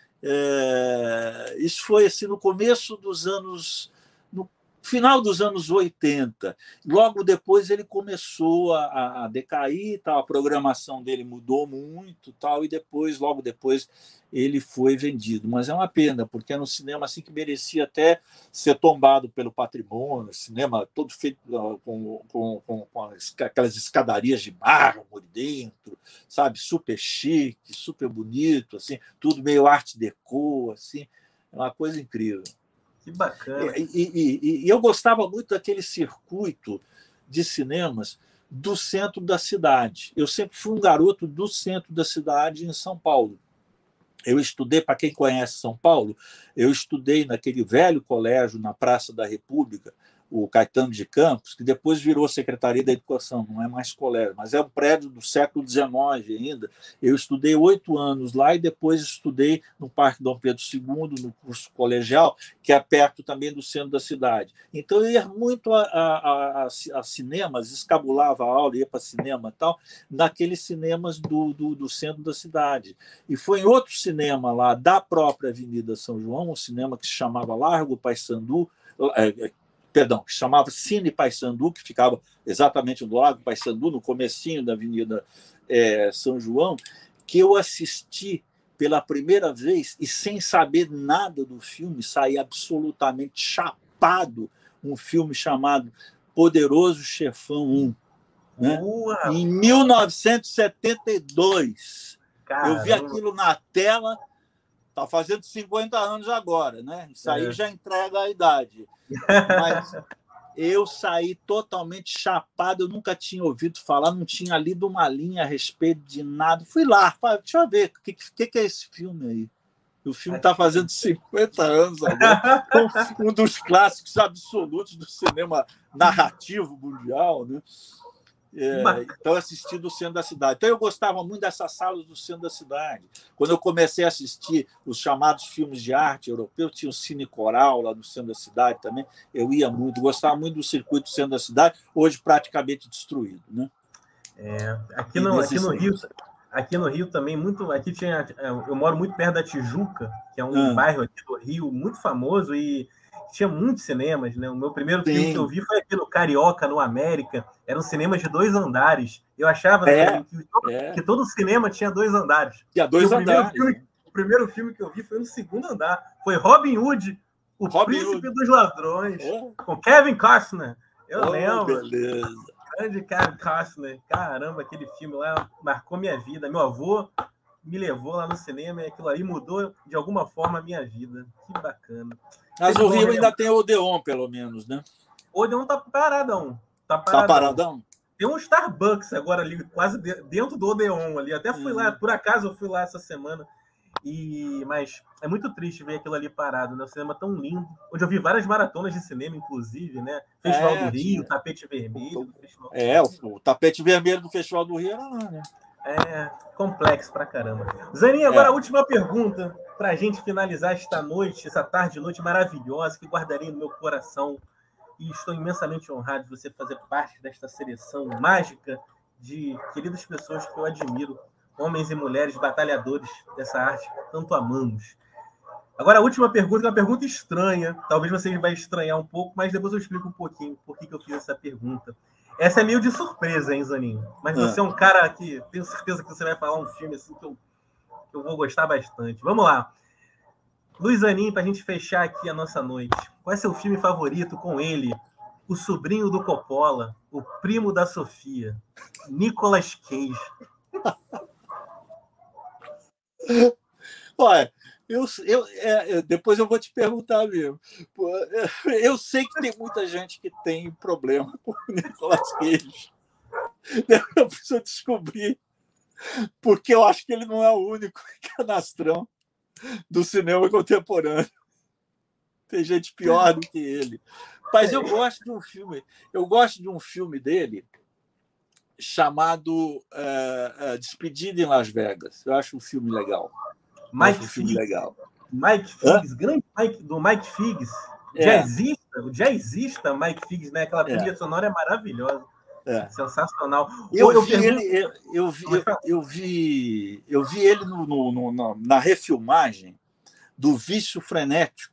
É, isso foi assim no começo dos anos, no final dos anos oitenta. Logo depois ele começou a, a decair, tal, a programação dele mudou muito, tal, e depois, logo depois, ele foi vendido. Mas é uma pena, porque era um cinema assim que merecia até ser tombado pelo patrimônio, cinema todo feito com, com, com, com aquelas escadarias de mármore dentro, sabe, super chique, super bonito, assim, tudo meio art déco, assim, é uma coisa incrível. Que bacana. E, e, e, e eu gostava muito daquele circuito de cinemas do centro da cidade. Eu sempre fui um garoto do centro da cidade em São Paulo. Eu estudei, para quem conhece São Paulo, eu estudei naquele velho colégio na Praça da República, o Caetano de Campos, que depois virou Secretaria da Educação, não é mais colégio, mas é um prédio do século dezenove ainda. Eu estudei oito anos lá e depois estudei no Parque Dom Pedro segundo, no curso colegial, que é perto também do centro da cidade. Então, eu ia muito a, a, a, a cinemas, escabulava a aula, ia para cinema e tal, naqueles cinemas do, do, do centro da cidade. E foi em outro cinema lá, da própria Avenida São João, um cinema que se chamava Largo Paissandu, é, perdão, que se chamava Cine Paissandu, que ficava exatamente do lado do Paissandu, no comecinho da Avenida é, São João, que eu assisti pela primeira vez e sem saber nada do filme, saí absolutamente chapado, um filme chamado Poderoso Chefão um, né? Em mil novecentos e setenta e dois. Caramba. Eu vi aquilo na tela, está fazendo cinquenta anos agora, né? Isso aí é. Já entrega a idade. Mas eu saí totalmente chapado, eu nunca tinha ouvido falar, não tinha lido uma linha a respeito de nada. Fui lá, falei, deixa eu ver, o que, que, que é esse filme aí? O filme está fazendo cinquenta anos agora, um dos clássicos absolutos do cinema narrativo mundial, né? É, então, assisti do centro da cidade. Então, eu gostava muito dessas salas do centro da cidade. Quando eu comecei a assistir os chamados filmes de arte europeus, tinha o Cine Coral lá no centro da cidade também. Eu ia muito, gostava muito do circuito do centro da cidade, hoje praticamente destruído, né? É, aqui, no, aqui, no Rio, aqui no Rio também, muito. Aqui tinha, eu moro muito perto da Tijuca, que é um ah. bairro aqui do Rio muito famoso, e tinha muitos cinemas, né? O meu primeiro Sim. filme que eu vi foi aqui no Carioca, no América. Era um cinema de dois andares. Eu achava É, que, todo, é. que todo cinema tinha dois andares. Tinha dois o primeiro andares. Filme, o primeiro filme que eu vi foi no segundo andar. Foi Robin Hood, o Robin Príncipe Hood. dos Ladrões, Oh. com Kevin Costner. Eu Oh, lembro. beleza. Grande Kevin Costner. Caramba, aquele filme lá marcou minha vida. Meu avô me levou lá no cinema e aquilo aí mudou de alguma forma a minha vida. Que bacana. Mas o Rio ainda tem o Odeon, pelo menos, né? O Odeon tá paradão. Tá paradão. Tá paradão? Tem um Starbucks agora ali, quase dentro do Odeon ali. Até fui hum. lá, por acaso eu fui lá essa semana. E, mas é muito triste ver aquilo ali parado, né? O cinema tão lindo. Onde eu vi várias maratonas de cinema, inclusive, né? Festival é, do Rio, Tapete Vermelho. Do Festival é, o, o Tapete Vermelho do Festival do Rio era lá, né? É, complexo pra caramba. Zaninha, agora é. a última pergunta pra gente finalizar esta noite, essa tarde e noite maravilhosa que guardarei no meu coração. E estou imensamente honrado de você fazer parte desta seleção mágica de queridas pessoas que eu admiro, homens e mulheres batalhadores dessa arte que tanto amamos. Agora, a última pergunta é uma pergunta estranha. Talvez você vai estranhar um pouco, mas depois eu explico um pouquinho por que eu fiz essa pergunta. Essa é meio de surpresa, hein, Zaninho? Mas você é um cara que tenho certeza que você vai falar um filme assim que eu, que eu vou gostar bastante. Vamos lá. Luiz Zanin, para a gente fechar aqui a nossa noite. Qual é seu filme favorito com ele? O sobrinho do Coppola, o primo da Sofia, Nicolas Cage. Olha, eu, eu, é, depois eu vou te perguntar mesmo. Eu sei que tem muita gente que tem problema com o Nicolas Cage. Eu preciso descobrir, porque eu acho que ele não é o único canastrão do cinema contemporâneo. Tem gente pior do que ele. Mas eu gosto de um filme, eu gosto de um filme dele chamado uh, uh, Despedida em Las Vegas. Eu acho um filme legal. Mike um filme legal. Mike Figgis, Hã? grande Mike, do Mike Figgis. É. Jazzista, o jazzista Mike Figgis, né? Aquela trilha é. sonora é maravilhosa. É. Sensacional. Eu, eu, vi pergunto... ele, eu, eu, vi, eu, eu, vi, eu vi ele no, no, no, na refilmagem do Vício Frenético.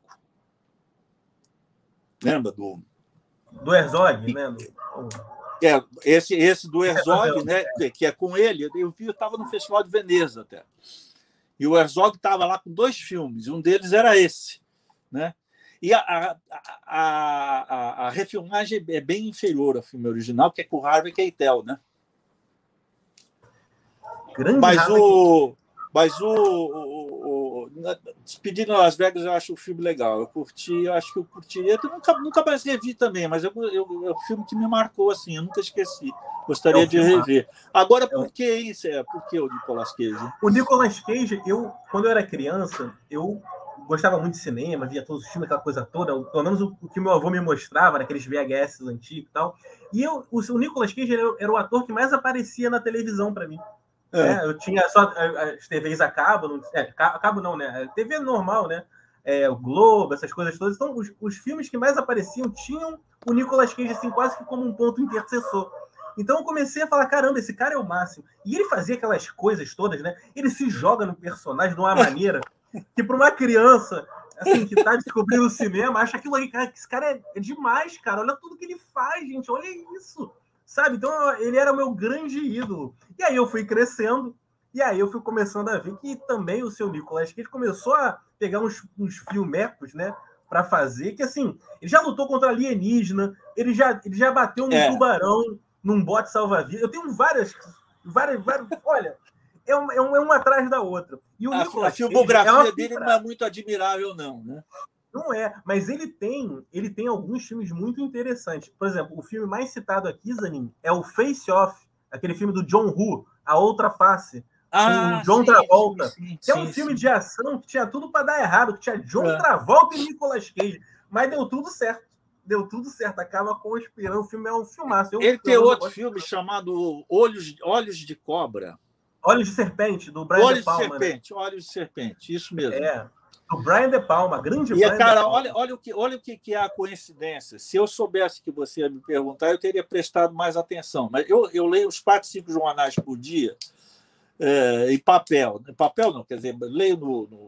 Lembra do... Do Herzog, né? Do... É, esse, esse do Herzog, né? Que é com ele. Eu vi, eu estava no Festival de Veneza até. E o Herzog estava lá com dois filmes. Um deles era esse, né? E a, a, a, a, a refilmagem é bem inferior ao filme original, que é com o Harvey Keitel, né? Grande mas Harvey. o, mas o, o, o Despedida em Las Vegas eu acho o filme legal. Eu curti, eu acho que eu curtiria. Eu nunca, nunca mais revi também, mas eu, eu, é um filme que me marcou assim, eu nunca esqueci. Gostaria é de rever. Agora, por que isso? É, por que o Nicolas Cage? O Nicolas Cage, eu, quando eu era criança, eu gostava muito de cinema, via todos os filmes, aquela coisa toda, pelo menos o, o que meu avô me mostrava, naqueles V H S antigos e tal. E eu, o, o Nicolas Cage era, era o ator que mais aparecia na televisão para mim. É. É, eu tinha só as T Vs a cabo, não, é, a cabo não, né? T V normal, né? É, o Globo, essas coisas todas. Então, os, os filmes que mais apareciam tinham o Nicolas Cage assim, quase que como um ponto intercessor. Então eu comecei a falar, caramba, esse cara é o máximo. E ele fazia aquelas coisas todas, né? Ele se joga no personagem de uma maneira que para uma criança assim, que tá descobrindo o cinema, acha aquilo aí, cara, que esse cara é, é demais, cara. Olha tudo que ele faz, gente. Olha isso. Sabe? Então ele era o meu grande ídolo. E aí eu fui crescendo, e aí eu fui começando a ver que também o seu Nicolas Cage começou a pegar uns, uns filmecos, né? Para fazer, que assim, ele já lutou contra alienígena, ele já, ele já bateu num é. tubarão, num bote salva-vidas. Eu tenho várias, várias, várias olha, é uma, é uma atrás da outra. E o a, Nicolas a filmografia Cage é dele não é muito admirável, não, né? Não é, mas ele tem, ele tem alguns filmes muito interessantes. Por exemplo, o filme mais citado aqui, Zanin, é o Face Off, aquele filme do John Woo, A Outra Face, ah, com o John sim, Travolta. Sim, sim, que é sim, um filme sim. de ação que tinha tudo para dar errado, que tinha John é. Travolta e Nicolas Cage, mas deu tudo certo. Deu tudo certo, acaba conspirando. O filme é um filmaço. Eu, ele eu, tem eu outro filme de... chamado Olhos, Olhos de Cobra. Olhos de Serpente, do Brian Olhos De Palma. de Serpente, né? Olhos de Serpente, isso mesmo. É, do Brian De Palma, grande e, Brian cara, De Palma. olha, olha o que, olha o que, que é a coincidência. Se eu soubesse que você ia me perguntar, eu teria prestado mais atenção. Mas eu, eu leio uns quatro, cinco jornais por dia é, em papel. Em papel não, quer dizer, leio no, no,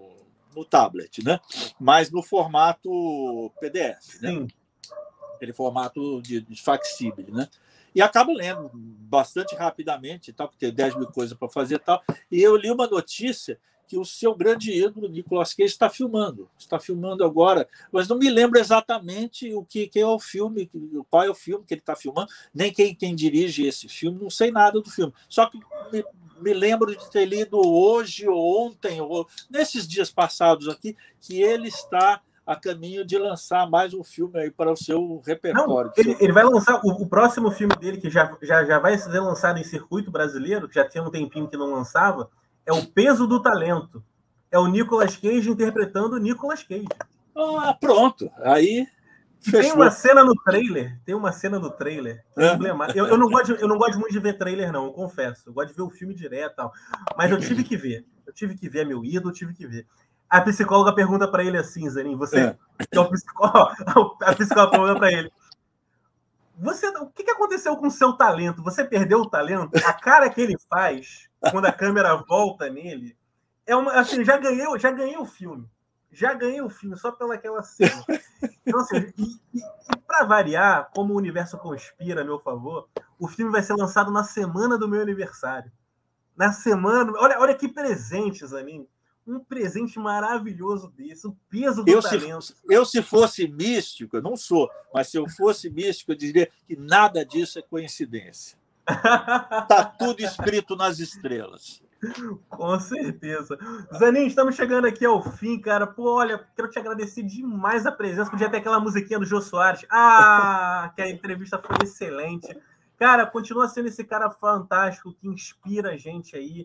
no tablet, né? Mas no formato P D F, né? Sim. Aquele formato de, de facsímile, né? E acabo lendo bastante rapidamente, tal, porque tem dez mil coisas para fazer e tal. E eu li uma notícia que o seu grande ídolo, Nicolas Cage, está filmando. Está filmando agora, mas não me lembro exatamente o que, que é o filme, qual é o filme que ele está filmando, nem quem, quem dirige esse filme, não sei nada do filme. Só que me, me lembro de ter lido hoje ou ontem, ou nesses dias passados aqui, que ele está a caminho de lançar mais um filme aí para o seu repertório. Não, ele, ele vai lançar o, o próximo filme dele, que já, já, já vai ser lançado em circuito brasileiro, que já tinha um tempinho que não lançava, é O Peso do Talento. É o Nicolas Cage interpretando o Nicolas Cage. Ah, pronto. Aí fechou. Tem uma cena no trailer, tem uma cena no trailer que é é. emblemática. Eu, eu, não gosto de, eu não gosto muito de ver trailer, não, eu confesso. Eu gosto de ver o filme direto e tal. Mas eu tive que ver. Eu tive que ver, é meu ídolo, eu tive que ver. A psicóloga pergunta para ele assim, Zanin, você... É. Que é o psicólogo, a psicóloga pergunta para ele, você, o que, que aconteceu com o seu talento? Você perdeu o talento? A cara que ele faz quando a câmera volta nele é uma, assim, já ganhei, já ganhei o filme. Já ganhei o filme só pelaquela cena. Então, assim, e, e, e para variar, como o universo conspira a meu favor, o filme vai ser lançado na semana do meu aniversário. Na semana... Olha, olha que presente, Zanin. Um presente maravilhoso desse, o peso do eu, talento. Se, eu, se fosse místico, eu não sou, mas se eu fosse místico, eu diria que nada disso é coincidência. Está tudo escrito nas estrelas. Com certeza. Zanin, estamos chegando aqui ao fim, cara. Pô, olha, quero te agradecer demais a presença. Podia ter aquela musiquinha do Jô Soares. Ah, que a entrevista foi excelente. Cara, continua sendo esse cara fantástico que inspira a gente aí.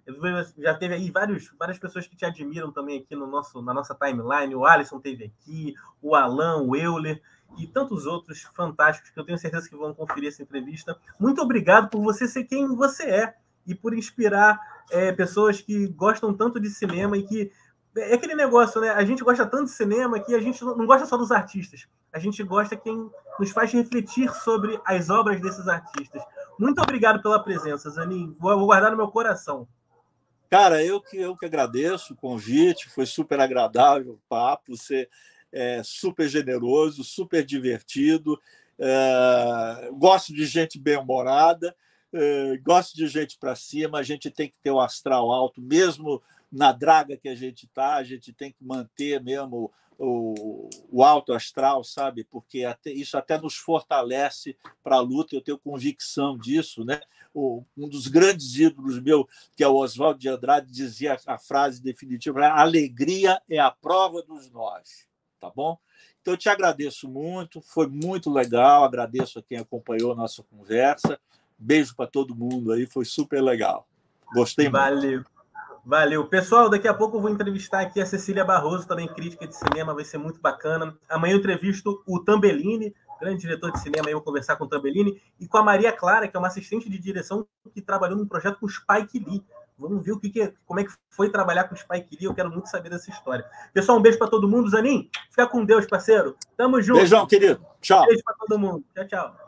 Já teve aí vários, várias pessoas que te admiram também aqui no nosso, na nossa timeline. O Alisson teve aqui, o Alan, o Euler e tantos outros fantásticos que eu tenho certeza que vão conferir essa entrevista. Muito obrigado por você ser quem você é e por inspirar é, pessoas que gostam tanto de cinema e que... É aquele negócio, né? A gente gosta tanto de cinema que a gente não gosta só dos artistas. A gente gosta quem nos faz refletir sobre as obras desses artistas. Muito obrigado pela presença, Zanin. Vou, vou guardar no meu coração. Cara, eu que, eu que agradeço o convite, foi super agradável o papo, você é super generoso, super divertido, é, gosto de gente bem-humorada, é, gosto de gente para cima, a gente tem que ter o astral alto, mesmo na draga que a gente está, a gente tem que manter mesmo o, o alto astral, sabe? Porque até, isso até nos fortalece para a luta, eu tenho convicção disso, né? O, um dos grandes ídolos meu, que é o Oswaldo de Andrade, dizia a frase definitiva: a alegria é a prova dos nove, tá bom? Então, eu te agradeço muito, foi muito legal, agradeço a quem acompanhou a nossa conversa, beijo para todo mundo aí, foi super legal, gostei muito. Valeu. Valeu. Pessoal, daqui a pouco eu vou entrevistar aqui a Cecília Barroso, também crítica de cinema, vai ser muito bacana. Amanhã eu entrevisto o Tambellini, grande diretor de cinema, eu vou conversar com o Tambellini, e com a Maria Clara, que é uma assistente de direção que trabalhou num projeto com o Spike Lee. Vamos ver o que, que como é que foi trabalhar com o Spike Lee, eu quero muito saber dessa história. Pessoal, um beijo para todo mundo. Zanin, fica com Deus, parceiro. Tamo junto. Beijão, querido. Tchau. Beijo para todo mundo. Tchau, tchau.